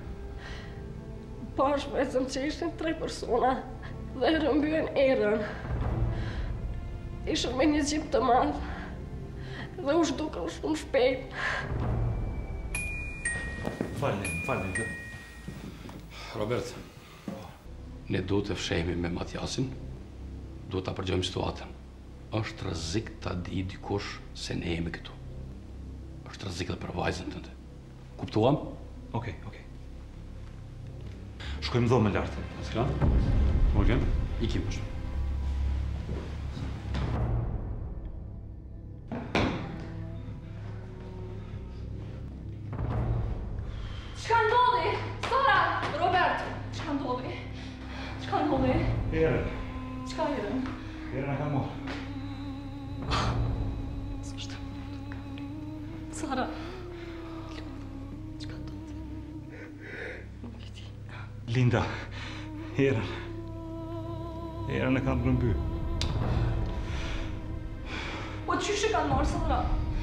pash vetëm që ishin tre persona dhe rëmbyen erën. Ishën me një gjip të madh dhe u zhdukën shumë shpejt. Falni, falni. Robert, ne duhet të fshehemi me Matjasin, duhet ta përgjojmë situatën. Është rrezik ta di dikush se ne jemi këtu. Është rrezik edhe për vajzën tënde. Kuptuam? Okej, okej. Shkojmë dhomë lart. S'ka? Morgan, ikim bash. Çka ndodhi? Sara! Robert! Çka ndodhi? Çka ndodhi? Erën. Çka erën? Erën e kam marrë. S'është. Sara. Çka ndodhi? Nuk e di. Linda. Erën. Erën e kam rëmby. Po çish e kanë marrë Sara?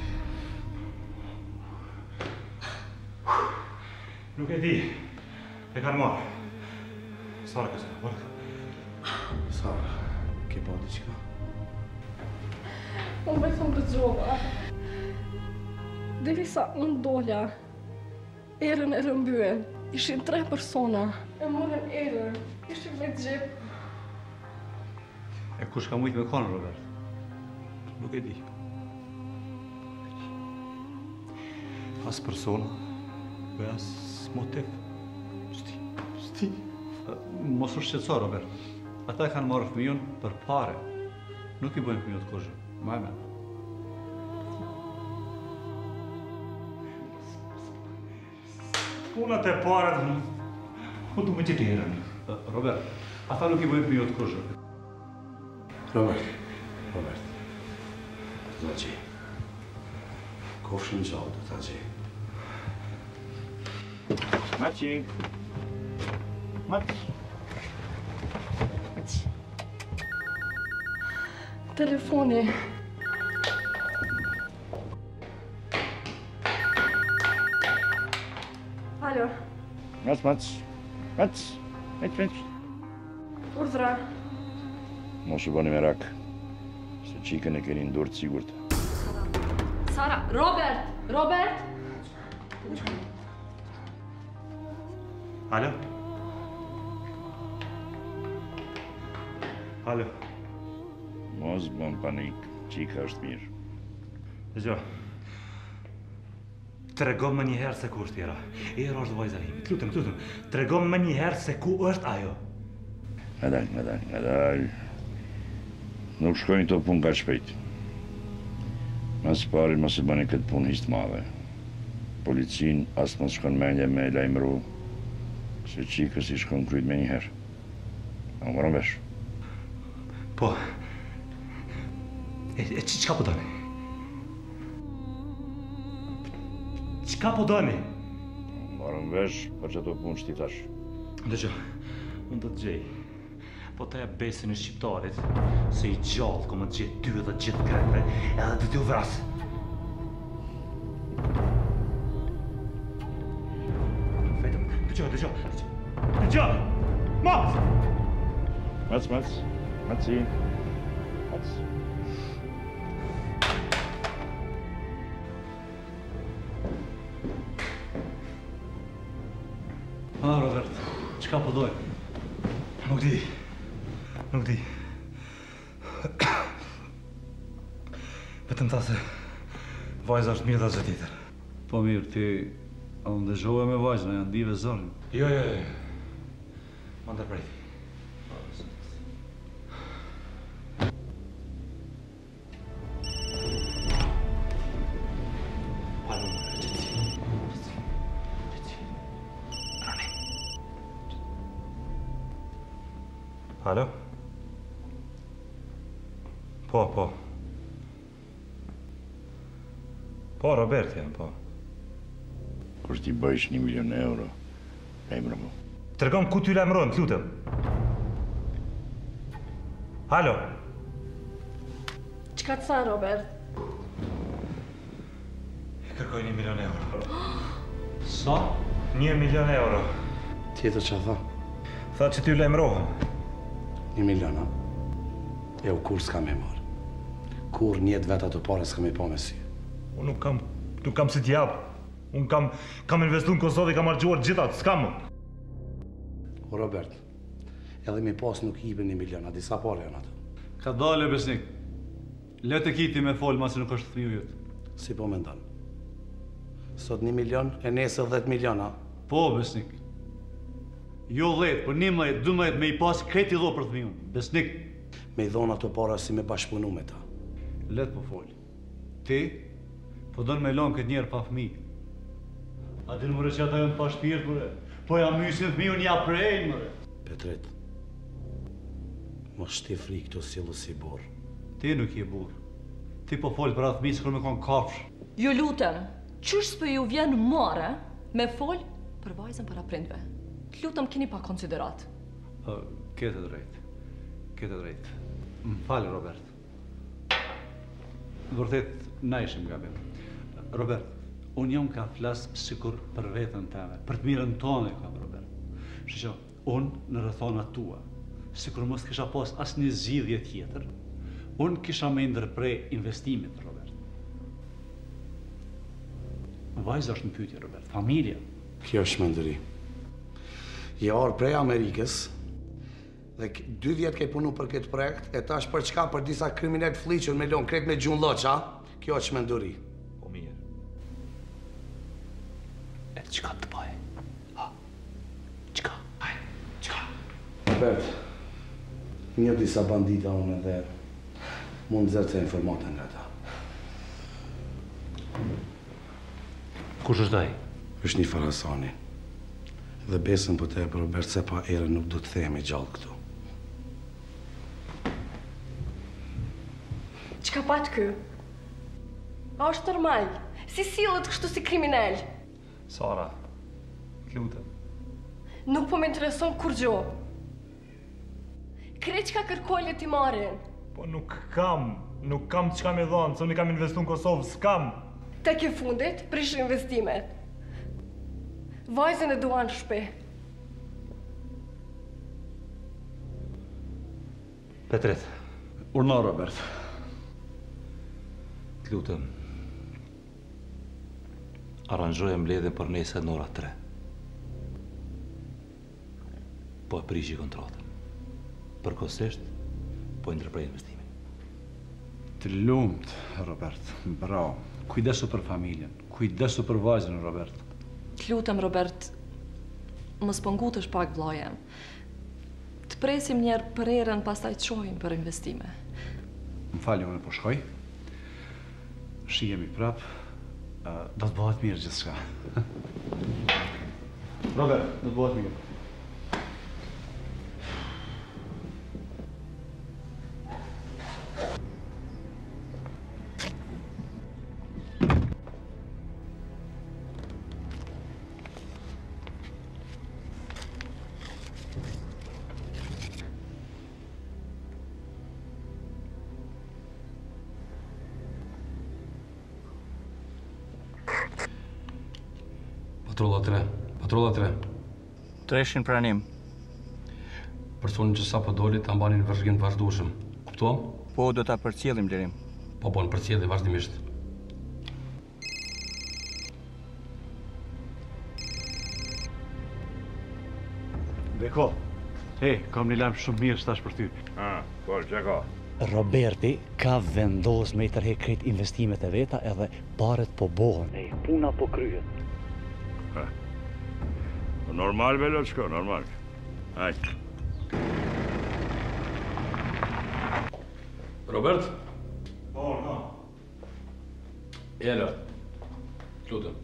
Nuk e di. E kanë marrë. Sara kësë, marrë. Sara, ke pa diqka? Unë vetëm dëgjova. Derisa unë dola, erën e rëmbyen. Ishin tre persona. E morën erën. Ishin me gjep. E kush ka mujtë me konë, Robert? Nuk e di. As persona, dhe as motiv. Sti, sti. Mos u shqetëso, Robert. Ata kanë marrë fëmijën për pare. Nuk i bëjnë fëmijët kushë. Ma e me. Punat e parat, ku du me që t'erën. Robert, ata nuk i bëjnë fëmijët kushë. Robert, Robert. Të da gjej. Kofshën gjallë, të da gjej. Maci. Maci. Telefoni. Alo, Mac, mac. Mac. Mac, mac. urdhra. Mos u bëni merak. Se qikën e keni ndurë të sigurt. Sara! Robert! Robert! Alo? Alo? Mos bën panik, qika është mirë. Dëgjo. Trego më një herë se ku është Era. Era është vajza ime. Të lutem, të lutem. Trego më një herë se ku është ajo. Nga dal, nga dal, nga dal. Nuk shkojnë të punë ka shpejt. Mas pari mos e bëni këtë punë histë madhe. Policin as mos shkon mendje me lajmëru se qikës i shkon kryt me një herë. A më morën vesh? Po. E, e që, qka po doni? Qka po doni? Morën vesh për që të punë shtitash. Dëgjo, unë do të gjej. Po të e besin e shqiptarit, se i gjallë ko më të gjithë ty dhe gjithë greve, edhe të t'ju vrasë. Vetëm, dëgjo, dëgjo, dëgjo, dëgjo! Mac! Mac, mac, maci, mac. Ah, Robert, qka po doj? Nuk di. Nuk di. Vetëm ta se vajza është mirë dhe zë tjetër. Po mirë, ti a më dëgjove me vajzën, janë dive zonë. Jo, jo, jo. Më ndërprejti. Alo? Po, po. Po, Robert jam, po. Kur ti bëjsh një milion euro, e më rëmu. Tregom ku ty lajmëron, të lutem. Halo. Çka të tha, Robert? Kërkoj një milion euro. Sa? Një milion euro. Tjetër që tha? Tha që ty lajmërohem. Një milion, a? E u kur s'ka me marë. Kur njët vetë ato pare s'ka me pa me sy. Unë nuk kam, nuk kam si t'japë. Unë kam, kam investu në Kosovë i kam argjuar gjithat, s'kam. O Robert, edhe me pas nuk hibe një milion, a disa pare janë ato. Ka dale, besnik. Letë e kiti me folë, masi nuk është thmiu jëtë. Si po me ndonë? Sot një milion, e nesër dhjetë milion, a? Po, besnik. Jo dhjetë, për një mdhjetë, du mdhjetë me i pas kreti dho për thmiun. Besnik. Me i dhonë ato para si me bashkëpunu me ta. Letë po folë. Ti, po dënë me lonë këtë njerë pa fmi. A dinë mëre që ata jënë pa shpirt, mëre. Po ja mysin fmiun ja prejnë, mëre. Petret, mos shti fri këto sillu si borë. Ti nuk je burë. Ti po folë për atë fmi s'kur me konë kafsh. Ju lutem, qysh s'pë ju vjen more me folë për vajzën para prindve? Të lutem keni pa konsiderat. Kete drejt. Kete drejt. Më falë, Robert. Vërtet, na ishim gabim. Robert, unë jam ka flasë sikur për vetën teme, për të mirën tonë e kam, Robert. Shqo, unë në rëthonat tua, sikur mos kisha pas as një zgjidhje tjetër, unë kisha me ndërprej investimit, Robert. Vajza është në pyetje, Robert, familja. Kjo është shmendëri. Je orë prej Amerikës, dhe dy vjetë ke punu për këtë projekt, e tash për çka për disa kriminalët fliqën me lonë, krejt me gjunë loqa, kjo është shmendëri. Po mirë. E çka të bëj? Ha? Çka? Haj, çka? Robert, një disa bandita unë edhe mund zërë të informatën nga ta. Kush është ai? është një farasani. Dhe besën për te, Robert, se pa ere nuk do të themi gjallë këtu. Qka pat kë? A është normal? Si sillet kështu si kriminal? Sara, të lutem. Nuk po me intereson kur gjo. Kre qka kërkojle ti marin? Po nuk kam, nuk kam qka me dhonë, se unë i kam investu në Kosovë, s'kam. Te ke fundit, prish investimet. Vajzën e duan shpe. Petret. Urna, Robert. Të lutem. Aranjoj mbledhjen për nesër në ora tre. Po e prishi kontratën. Përkohësisht, po e ndërprej investimin. Të lumt, Robert. Bravo. Kujdesu për familjen. Kujdesu për vajzën, Robert. Të lutem, Robert, mos po ngutësh pak vllajem. Të presim njerë për erën, pastaj të shohim për investime. Më falje, unë po shkoj. Shihemi prap. Do të bëhet mirë gjithçka. Robert, do të bëhet mirë. Patrulla tre. Patrulla tre. Treshin pranim. Personin që sa po doli ta mbanin vëzhgim të vazhdueshëm. Kuptuam? Po, do ta përcjellim lirim. Po, po, në përcjellje vazhdimisht. Beko, he, kam një lajm shumë mirë stash për ty. Ah, po, çka ka? Roberti ka vendos me i tërhe krejt investimet e veta edhe paret po bohen. E puna po kryet. Normal, Beloçko, normal. Hajde. Robert? Po, no. Ela, lutem.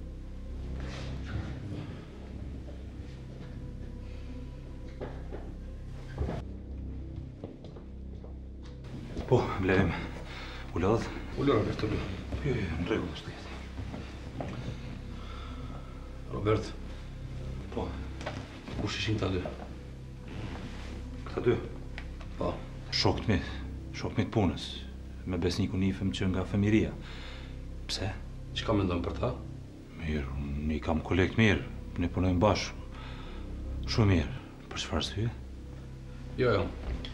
Po, blem. Ullodh? Ullë, Robert, ullë. Jo, jo, në rregull është jetë. Robert? Po. Kush ishin këta dy? Këta dy? Po. Shokët mi, shokët mi të punës. Me besniku nifëm që nga fëmiria. Pse? Çka mendon për ta? Mirë, unë i kam kolegë mirë, ne punojmë bashkë. Shumë mirë. Për çfarë arsye? Jo, jo.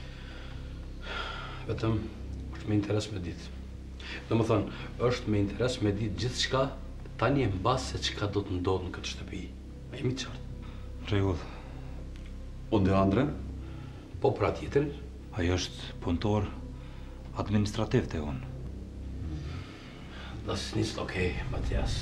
Vetëm është me interes me ditë. Do më thonë, është me interes me ditë gjithë shka, tani e mbas se çka do të ndodhë në këtë shtëpi. A jemi të qartë? Rregull. O dhe andre? Po pra tjetër? Ajo është punëtor administrativ të unë. Das ist nicht okay, Matthias.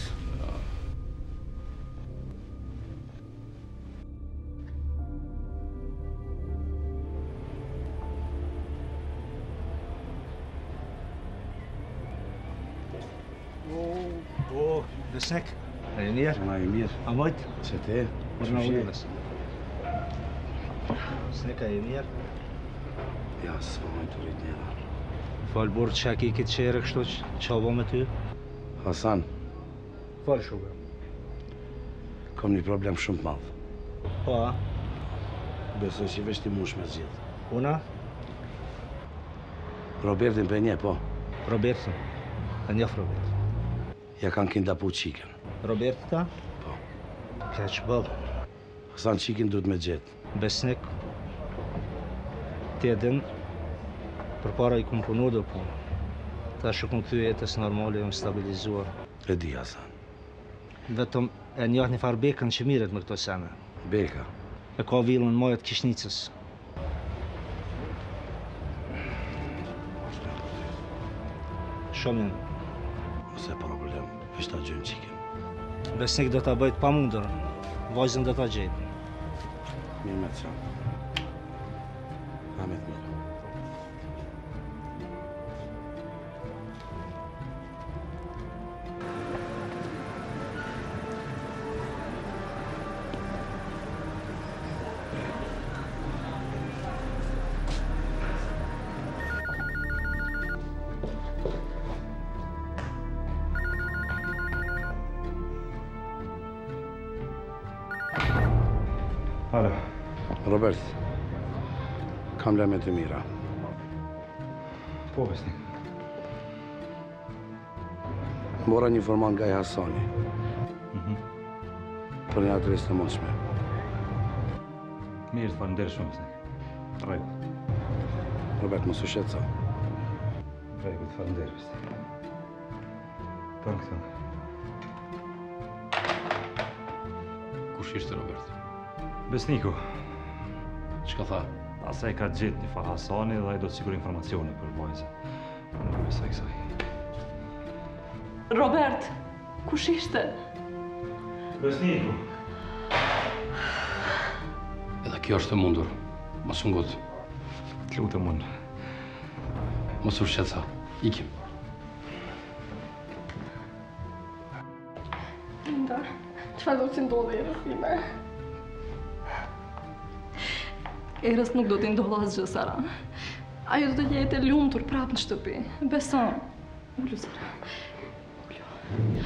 O, besnek. E mirë? Ma e mirë. A mojt? Se te? Po në ujës. Besneka e mirë? Ja, s'po mojnë të rritë njëra. Falë burë që aki këtë qere kështu që qa bo me ty? Hasan. Falë shuga. Kom një problem shumë të madhë. Po, a? Besoj që vesh ti mush me zjedhë. Una? Robertin për nje, po. Robertin? E njof Robert. Ja kanë kindapu qiken. Robert ta? Po. Ka që bëllë? Hasan qikin duhet me gjetë. Besnik. Ti e din, për para i kumë punu dhe punë. Ta shukun këthy jetës normale jam stabilizuar. E di, Hasan. Vetëm e njah një farë bekën që miret me këto sene. Beka? E ka vilën majët kishnicës. Shumë njën. Ose problem, vesh ta gjojmë qikin. Besnik do ta bëjt pa mundër. Vajzën do ta gjejt. Mirë me të qanë. Kamet mirë. Alo. Robert, kam lajme të mira. Po, besnik. Mora një informant nga i Hasani. Për një adres të moshme. Mirë, të falenderoj shumë, besnik. Rregull. Robert, mos u shqetëso. Rregull, të falenderoj, besnik. Tonë këto. Kush ishte Robert? Besniku. Çka tha? Asaj ka gjetë një farë Hasani dhe ai do të sigurojë informacione për vajzën. Nuk besoj kësaj. Robert, kush ishte? Besniku. Edhe kjo është e mundur. Mos u ngut. Të lutem unë. Mos u shqetëso. Ikim. Linda, çfarë do të ndodhi erës ime? Erës nuk do t'i ndodhë asgjë, Sara. Ajo do të jetë e lumtur prapë në shtëpi. Beson. Ullu, Sara. Ullu.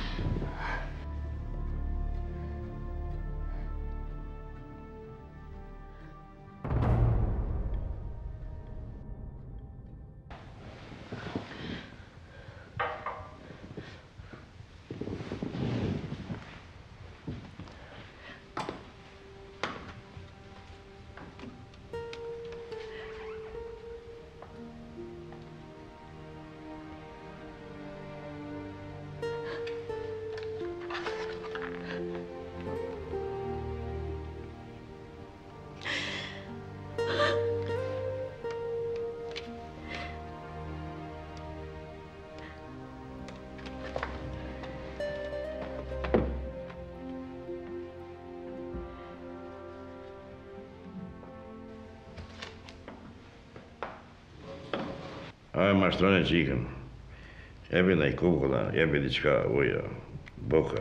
A, mashtrone qikën. Jebi në i kukulla, jebi diqka uja, boka.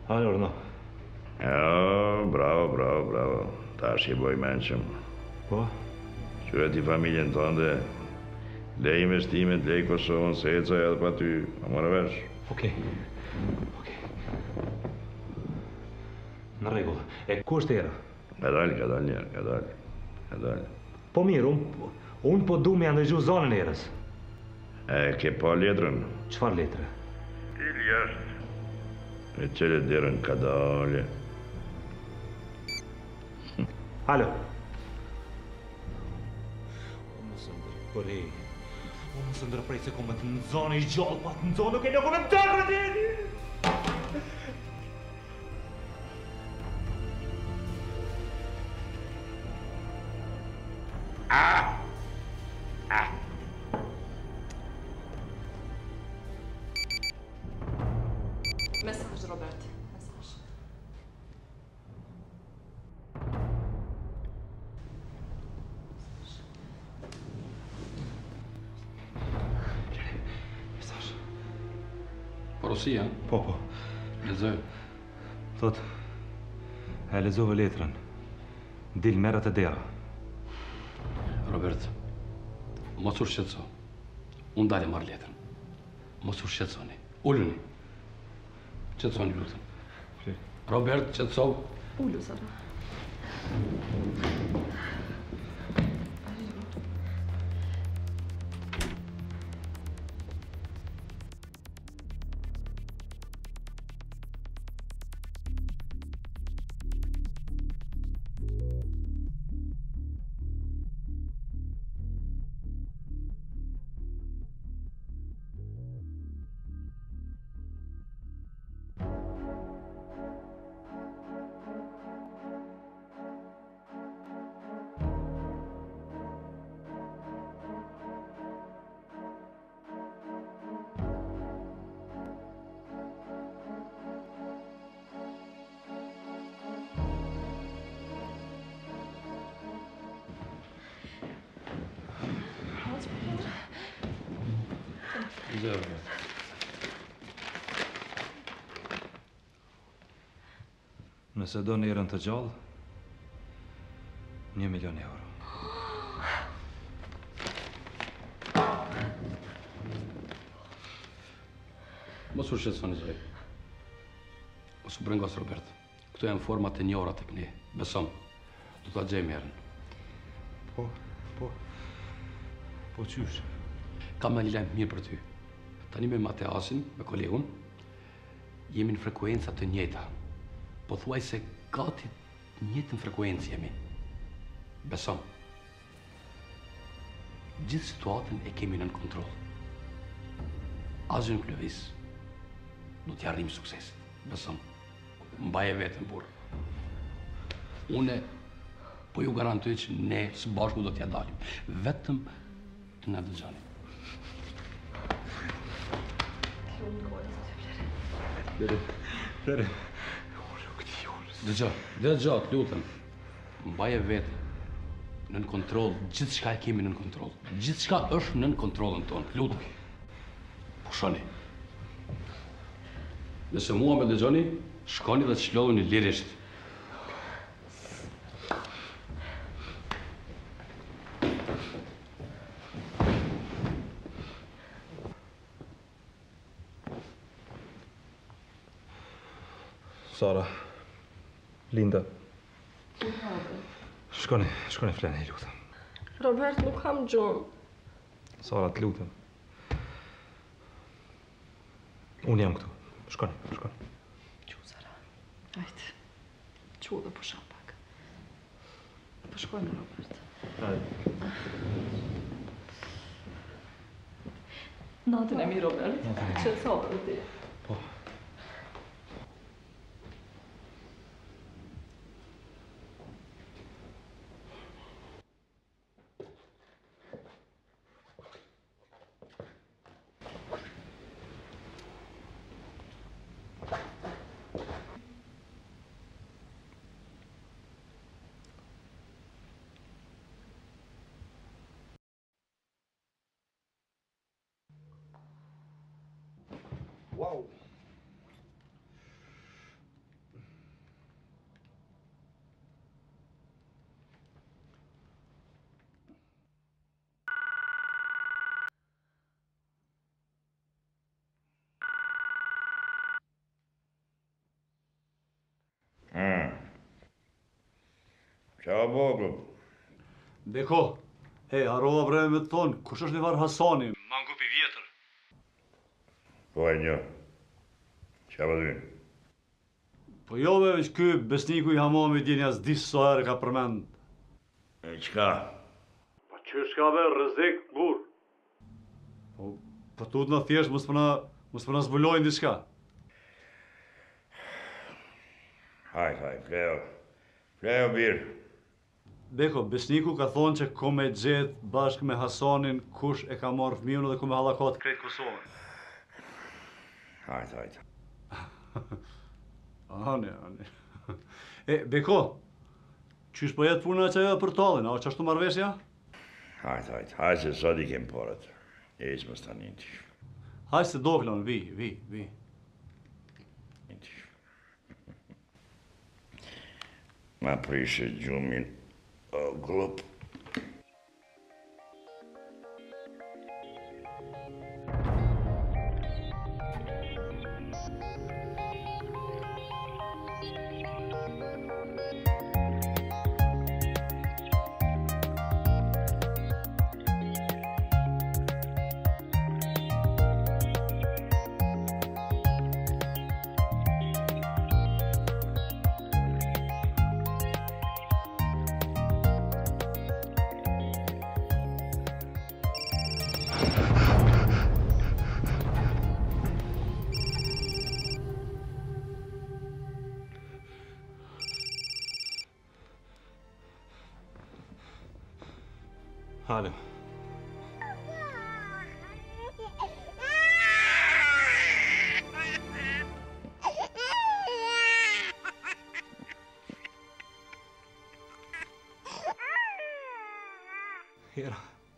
Hajde, orno. Jo, bravo, bravo, bravo. Tash je boj menqëm. Po? Qyret i familjen tënde, lej investimet, lej Kosovën, se eca edhe pa ty. A marrë vesh? Okej. Okej. Në rregull. E ku është era? Ka dalë, ka dalë njerë, ka dalë. Ka dalë. Po mirë, unë un po du me janë dëgju zonën erës. E, ke pa letrën? Qfar letre? Il jashtë. Me qële derën ka dalë. Alo. Unë më së ndërpëri. Unë më së ndërpëri se kom të në zonë i gjallë, pa të në zonë nuk e në kom të të të të Ah! Ah! Mesazh, Robert. Mesazh. Mesazh. Porosia? Po, po. Lexoj. Thot, e lexove letrën. Dil merret e dera. Robert, mos u shqetëso. Unë dalë marr letrën. Mos u shqetësoni. Uluni. Qetësoni, lutem. Robert, qetëso. Ulu, Sara. Lexoj, Robert. Nëse do në erën të gjallë, një milion euro. Mos u shqetësoni, zoj. Mos u brengos, Robert. Këto janë format e njëra tek ne. Besom, do ta gjejmë herën. Po, po. Po qysh? Kam një lajm mirë për ty. Tani me Mateasin, me kolegun, jemi në frekuenca të njëjta. Po thuaj se gati të njëjtën frekuencë jemi. Besom. Gjithë situatën e kemi nën kontroll. Asgjë nuk lëviz. Do t'ja arrim suksesit. Besom. Mbaje vetën, burr. Une po ju garantoj që ne së bashku do t'ja dalim. Vetëm të na dëgjoni. Lere, lere. Dëgjo, dëgjo, të lutem. Mbaje vetën nën kontroll, gjithë shka e kemi nën kontroll. Gjithë shka është nën kontrollën tonë, të lutem. Pushoni. Nëse mua me dëgjoni, shkoni dhe të shlodhuni lirisht. Sara, Linda. Shkoni, shkoni fleni, lutem. Robert, nuk kam gjumë. Sara, të lutem. Unë jam këtu. Shkoni, shkoni. Qu, Sara. Hajtë. Qu dhe pusha pak. Po shkojnë, Robert. Hajde. Natën e mi, Robert. Natën e mi. Që sa dhe ti? Po. Wow. Qa vogël? Beko, e, harova bre me të thonë, kush është i varë Hasani? Mangupi vjetër. Po e një. Qa vë dy? Po jo be, veç ky besniku i hamamit djenja s'disë so herë ka përmend. E qka? Po që shka be, rrezik, gur. Po, po tut në thjesht, mos përna, mos përna zbulojnë diçka. Haj, haj, fleo. Fleo birë. Beko, besniku ka thonë që ko me gjetë bashkë me Hasanin kush e ka marrë fëmijën dhe ku me hallakat krejt Kosovën. Hajt, hajt. Ani, ani. E, Beko, qysh po jetë puna që ajo për talin, a o qashtu marveshja? Hajt, hajt, hajt se sot i kem porët. E ishë më stanin të. Hajt se doklon, vi, vi, vi. Ma prishe gjumin o glup. Halo. Hera.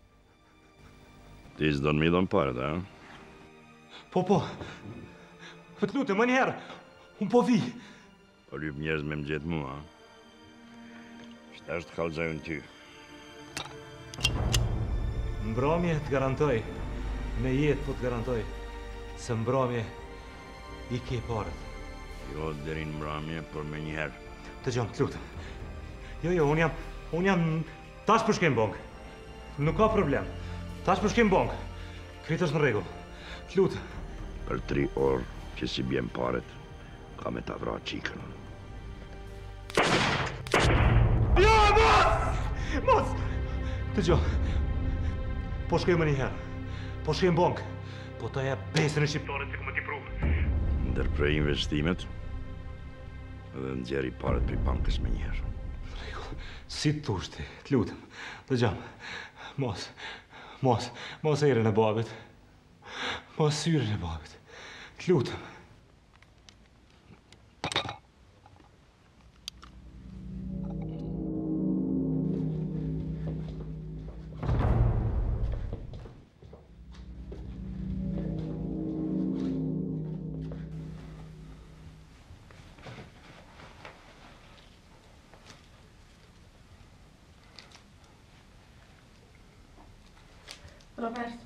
Ti s'do në mi dhon parët, a? Po, po. Po të lutem, më njëherë. Unë po vi. Po lyp njerëz me më gjetë mua, a? Shta është kallëzojnë ty. Mbromje të garantoj, me jetë po të garantoj, se mbromje i ke parët. Jo deri në mbromje, por me njëherë. Të gjom, të lutem. Jo, jo, unë jam, unë jam tash për shkem bongë. Nuk ka problem. Tash për shkem bongë. Kritë është në regullë. Të lutem. Për tri orë që si bjem parët, ka me ta vra qikën. Jo, mos! Mos! Të gjom. Po shkej më njëherë, po shkej në bankë, po ta jep pesën e shqiptarit që ku më t'i provë. Ndërprej investimet, edhe nxjerri parët për bankës me njëherë. Rego, si të tushti, të lutem, të gjam, mos, mos, mos e e babit, mos syren e babit, të lutem. Robert.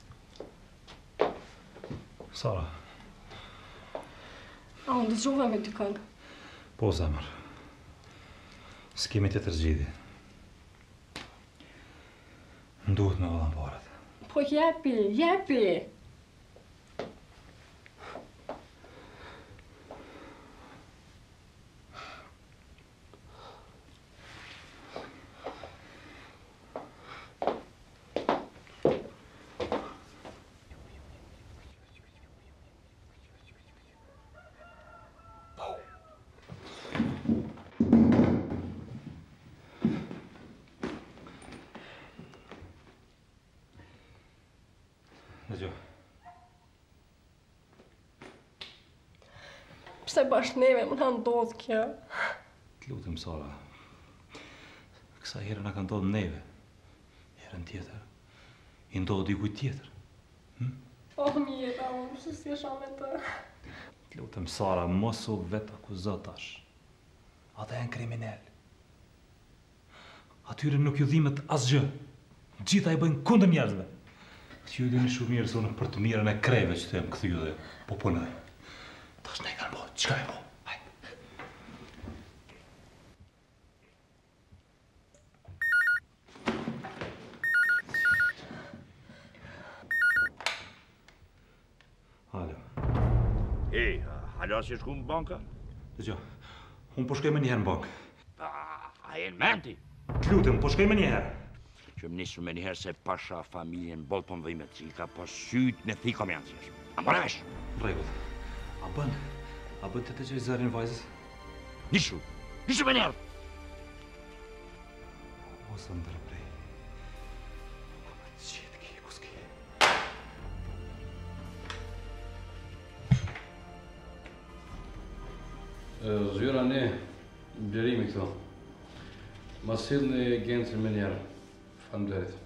Sara. A unë dëgjova me ty këngë? Po, zemër. S'kemi të tërgjidi. Nduhet me vëllën parët. Po jepi, jepi! Dëgjo. Pse bashkë neve më ka ndodhë kjo? Të lutem, Sara. Kësa herë na ka ndodhë neve. Herën tjetër. I ndodhë dikujt tjetër. O, mjeta, unë, pëse si esha me të? Të lutem, Sara, mos u vetë akuzot tash. Ata janë kriminell. Atyre nuk ju dhimet asgjë. Gjitha i bëjnë kundër njerëzve. Që ju dini shumë mirë se unë për të mirën e kreve që të jem këthy dhe po punoj. Tash ne kanë bo, qka e bo? Hajde. E, halo si shku në banka? Dëgjoj, unë po shkoj më njëherë në bankë. A e në menti? Lutëm, po shkoj më njëherë. Që më nisur me njëherë se pasha familjen bol për mëdhimet që i ka pasyt në thikam janë qesh. A më resh? Regull. A bën? A bën të të gjoj zërin vajzës? Nishu, nishu me njëherë. Mos të ndërprej. A më të qitë ki, kuski. Zyra ne, blerimi këto. Ma sill në gencën me njerë. Faleminderit.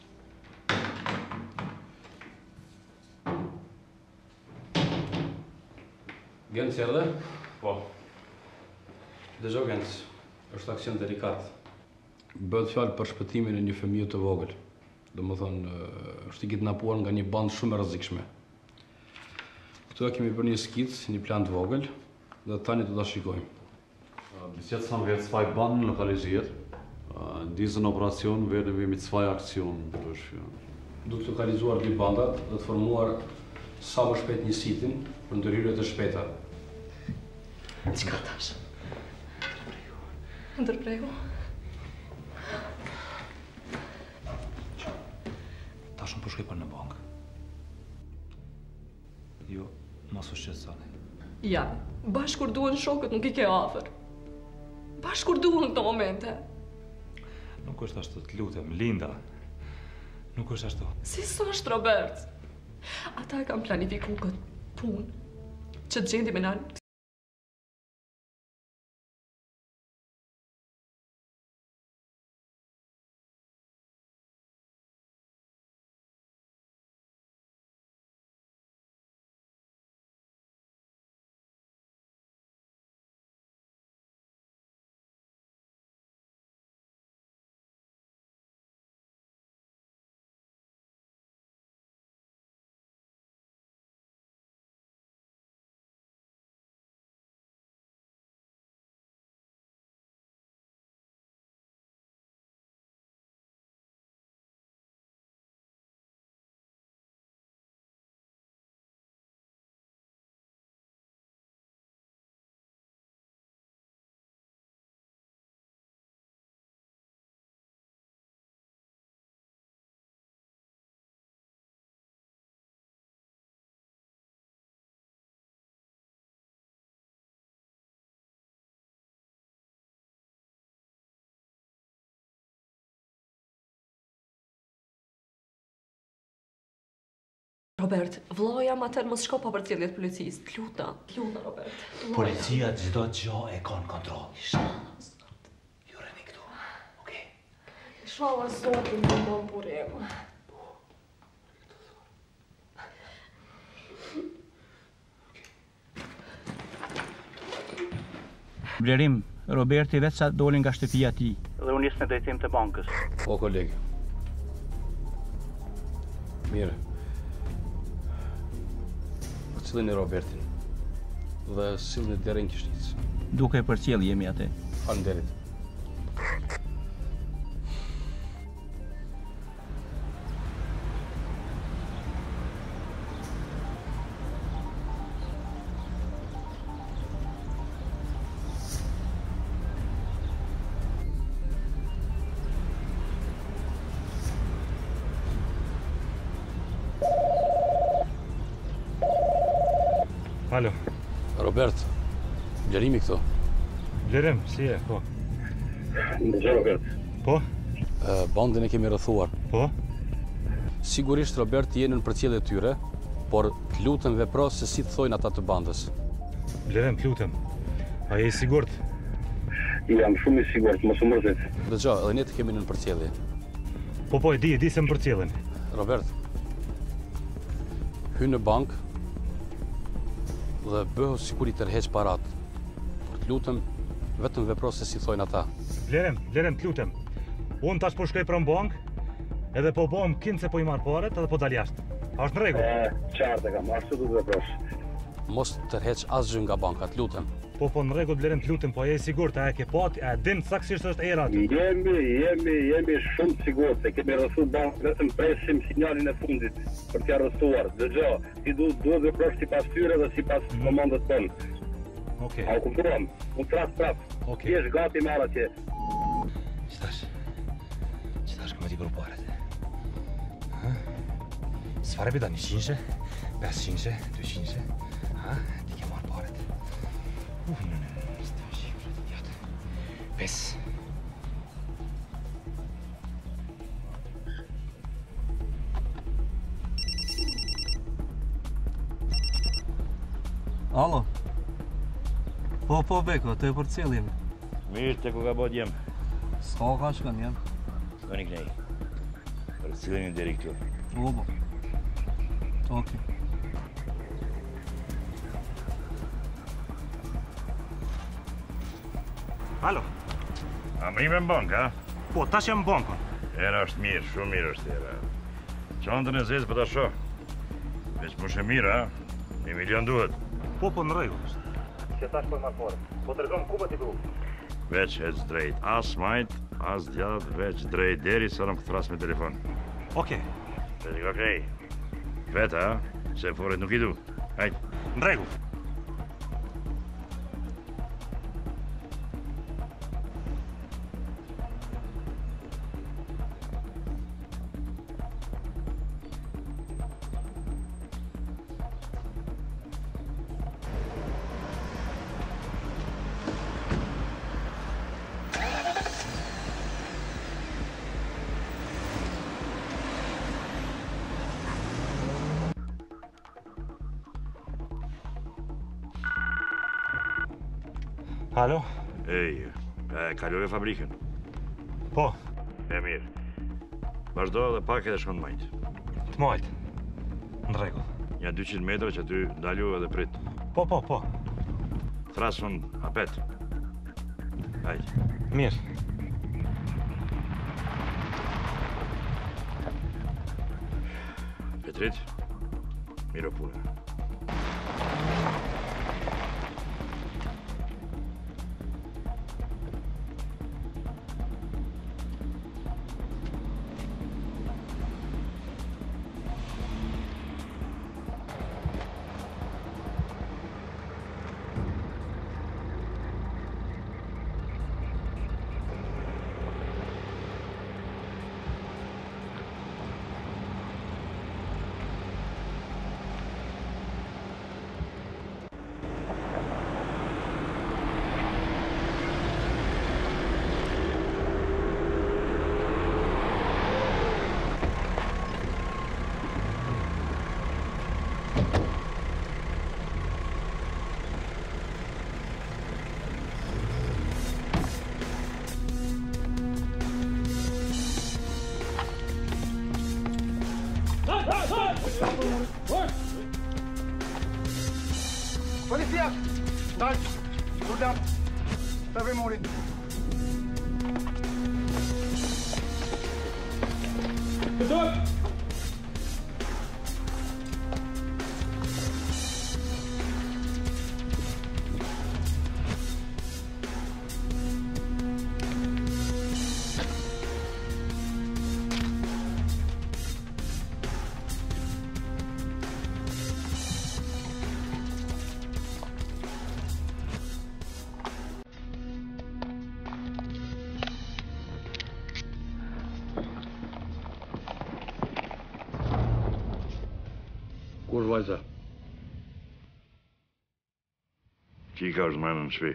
Gencë erdhe? Po. Dëgjoj Gencë, është aksion delikat. Bëhet fjalë për shpëtimin e një fëmijë të vogël. Domethënë, është i kidnapuar nga një bandë shumë e rrezikshme. Këtu kemi bërë një skic, një plan të vogël, dhe tani do ta shikojmë. Bis jetzt haben wir zwei Banden lokalisiert. In diesen Operationen werden wir mit zwei Aktionen durchführen. Duke lokalizuar dy bandat dhe të formuar sa më shpejt një sitin për ndërhyrje të shpejta. Çka tash? Ndërpreju. Tash unë po shkoj për në bankë. Jo, mos u shqetësoni. Ja, bashkë kur duhen shokët nuk i ke afër. Bashkë kur duhen këto momente. Nuk është ashtu, të lutem, Linda. Nuk është ashtu. Si s'është, Robert? Ata e kanë planifikuar këtë punë që të gjendi me nalë. Robert, vllaja ma tërë mos shko pa për ciljet policisë. T'luta, t'luta, Robert. Policia çdo gjë e ka në kontroll. Ju rreni këtu, okej? Inshallah Zoti më bën burim. Blerim, Roberti vetë sa doli nga shtëpia e tij dhe unë nis në drejtim të bankës. Po, kolegë. Mirë. Cilën e Robertin dhe sillni deri në Kishnicë. Duke për qiell jemi atë. Faleminderit. Alo. Robert, blerimi këto. Blerim, si e, po. Ndëgjoj Robert. Po? Bandin e kemi rrethuar. Po? Sigurisht Robert jeni në përcjellje të tyre, por të lutem vepro se si të thojnë ata të bandës. Blerim, të lutem. A je i sigurt? Jam shumë i sigurt, mos u mërzit. Dëgjoj, edhe ne të kemi në përcjellje. Po po, e di, e di se më përcjellen. Robert, hy në bank dhe bëhu sikur i tërheq parat. Por të lutem, vetëm vepro se si thojnë ata. Blerem, blerem, të lutem. Unë tash po shkoj për në bank, edhe po bom kinë se po i marr paret, edhe po dal jashtë. A është në rregull? E, qartë e kam, ashtu du të veprosh. Mos tërheq asgjë nga banka, të lutem. Po, po, në rregull Blerim, të lutem, po e sigurt, a e ke pati, a din saktësisht është era aty? Jemi, jemi, jemi shumë sigurt se kemi rrethu bankë, vetëm presim sinjalin e fundit për t'ja rrethuar. Dëgjoj, ti duhet duhet veprosh sipas tyre dhe sipas komandës tonë. Okej. A u kuptuam? Unë tras prap. Okej. Ti je gati merr atje. Qëtash? Qëtash këmë ti gruparet? Sfare bida, një qinshe, pes qinshe, dy qinshe, ha? Ti ke marrë paret. Uf, në në në, së të shifrë, jatë. Pes. Alo? Po, po, Beko, të e për cilin? Mirë, të ku ka bot jem. Ska ka shkën jem? Shko një knej. Për cilin një deri këtu. O, po. Okej. Alo? A më ime në bank, a? Po, tash jam në bankën. Era është mirë, shumë mirë është era. Qantën e zezë për ta shoh. Veç më shë mirë, a? Një milion duhet. Po, po, në rregull është. Që tash për marrë pare. Po të rëgëm ku më t'i gru? Veç hec drejt, as majt, as djath, veç drejt deri sa nuk të thras me telefon. Okej. Veç okej. Veta, a? Se foret nuk i du. Hajt. Në rregull. Alo? Ej, e kalove fabrikën. Po. E mirë. Vazhdo dhe pak edhe shkon majt. Të majt. Në rregull. Nja dyqind metra që aty dalu edhe prit. Po, po, po. Thrasun apet. Hajt. Mirë. Petrit, miro punë. Policía! Dai! Dur down! Serve morning! Stop! Kur vajza? Qika është mëjmë në shpi.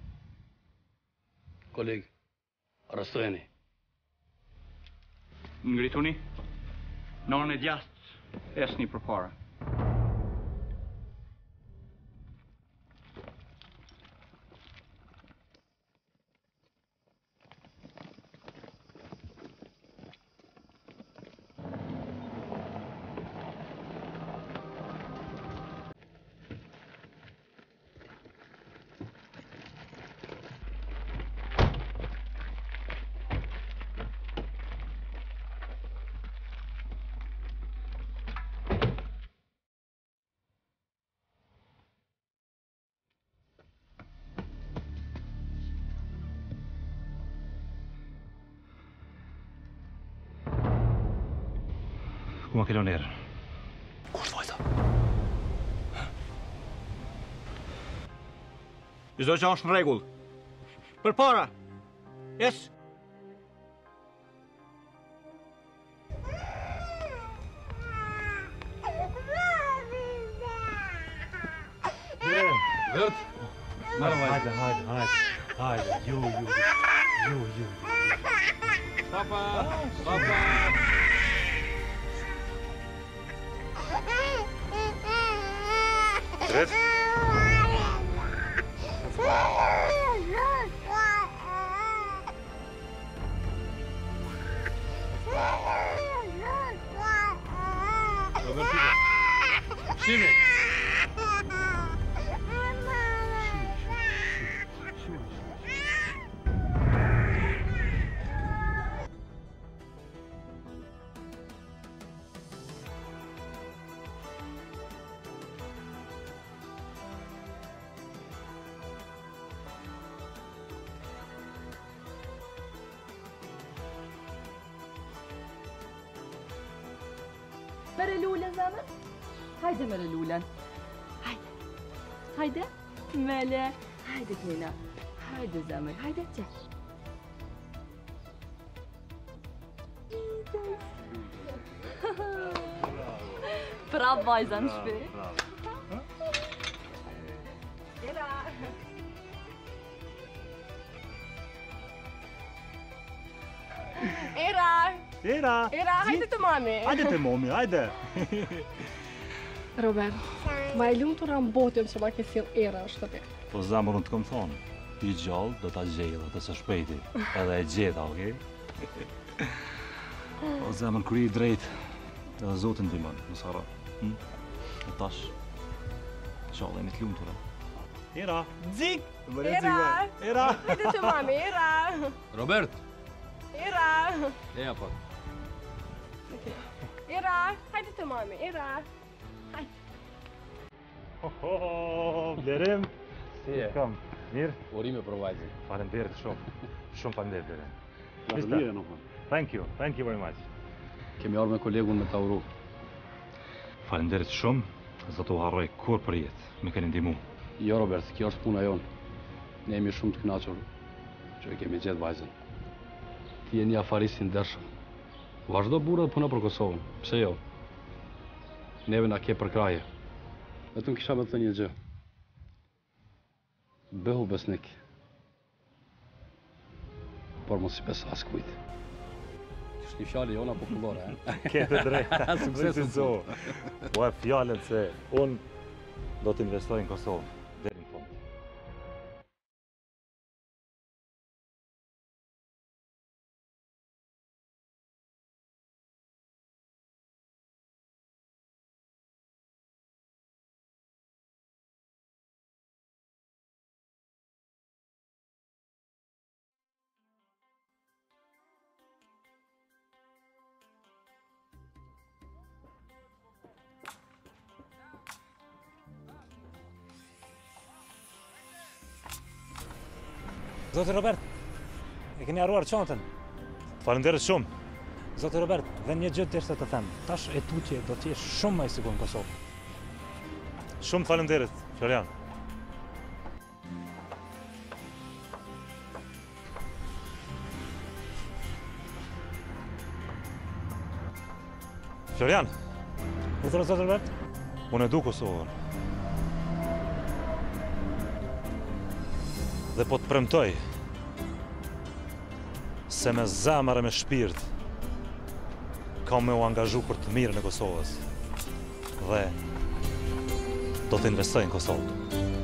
Koleg, arrestojeni. Ngrituni. Në orën e gjastë, esni përpara. Ku më kelon erën? Kur të vajta? Çdo gjë është në rregull. Përpara. Yes. Vërt. Hajde, hajde, hajde. Hajde, ju, ju, ju, ju. Papa, papa. Drejt. Robertito. Shimi. Mere lulen zemër? Hajde mere lulen. Hajde. Hajde. Mele. Hajde Kena. Hajde zemër. Hajde që. Prap vajza në shpi. Era. Era. Era. Era, hajde të mami. Hajde të mami, hajde. Robert, ma e lumë të ramë botën që ma ke sill era është të të. Po zamër unë të kom thonë, i gjallë do t'a gjejë dhe të së shpejti, edhe e gjeta, okej? Po zamër kërë i drejt, edhe zotin t'i mënë, në sara. E tash, qallë e një t'lumë të ramë. Era, dzik! Era! Era! Hajde të mami, era! Robert! Era! Leja pak. Era, hajde të mami, era! Hajde. Ho, ho, Blerim! Si e? Kam, mirë? Urime për vajzën. Faleminderit shumë. Shumë faleminderit, Blerim. Mirë, nuk. Thank you, thank you very much. Kemi arë me kolegun me ta uru. Faleminderit shumë, s'do t'u harroj kur për jetë, më keni ndihmu. Jo, Robert, kjo është puna jonë. Ne jemi shumë të kënaqur që e kemi gjetë vajzën. Ti je një afarist i ndershëm. Vazhdo burrë dhe puna për Kosovën. Pse jo? Neve na ke për kraje. Vetëm kisha me të thënë një gjë. Bëhu besnik. Por mos i beso askujt. Është një fjalë jona popullore, e? Kete drejta. Sukses të zo. Po e fjallën se unë do t'investoj në Kosovë. Deri në fund. Zotë Robert, e keni arruar çantën. Faleminderit shumë. Zotë Robert, dhe një gjë tjetër të them. Tash e tutje do të jesh shumë më i sigurt në Kosovë. Shumë faleminderit, Florian. Florian. U thua Zotë Robert? Unë e du Kosovën. Dhe po të premtoj se me zemër e me shpirt kam me u angazhu për të mirën e Kosovës dhe do të investoj në Kosovë.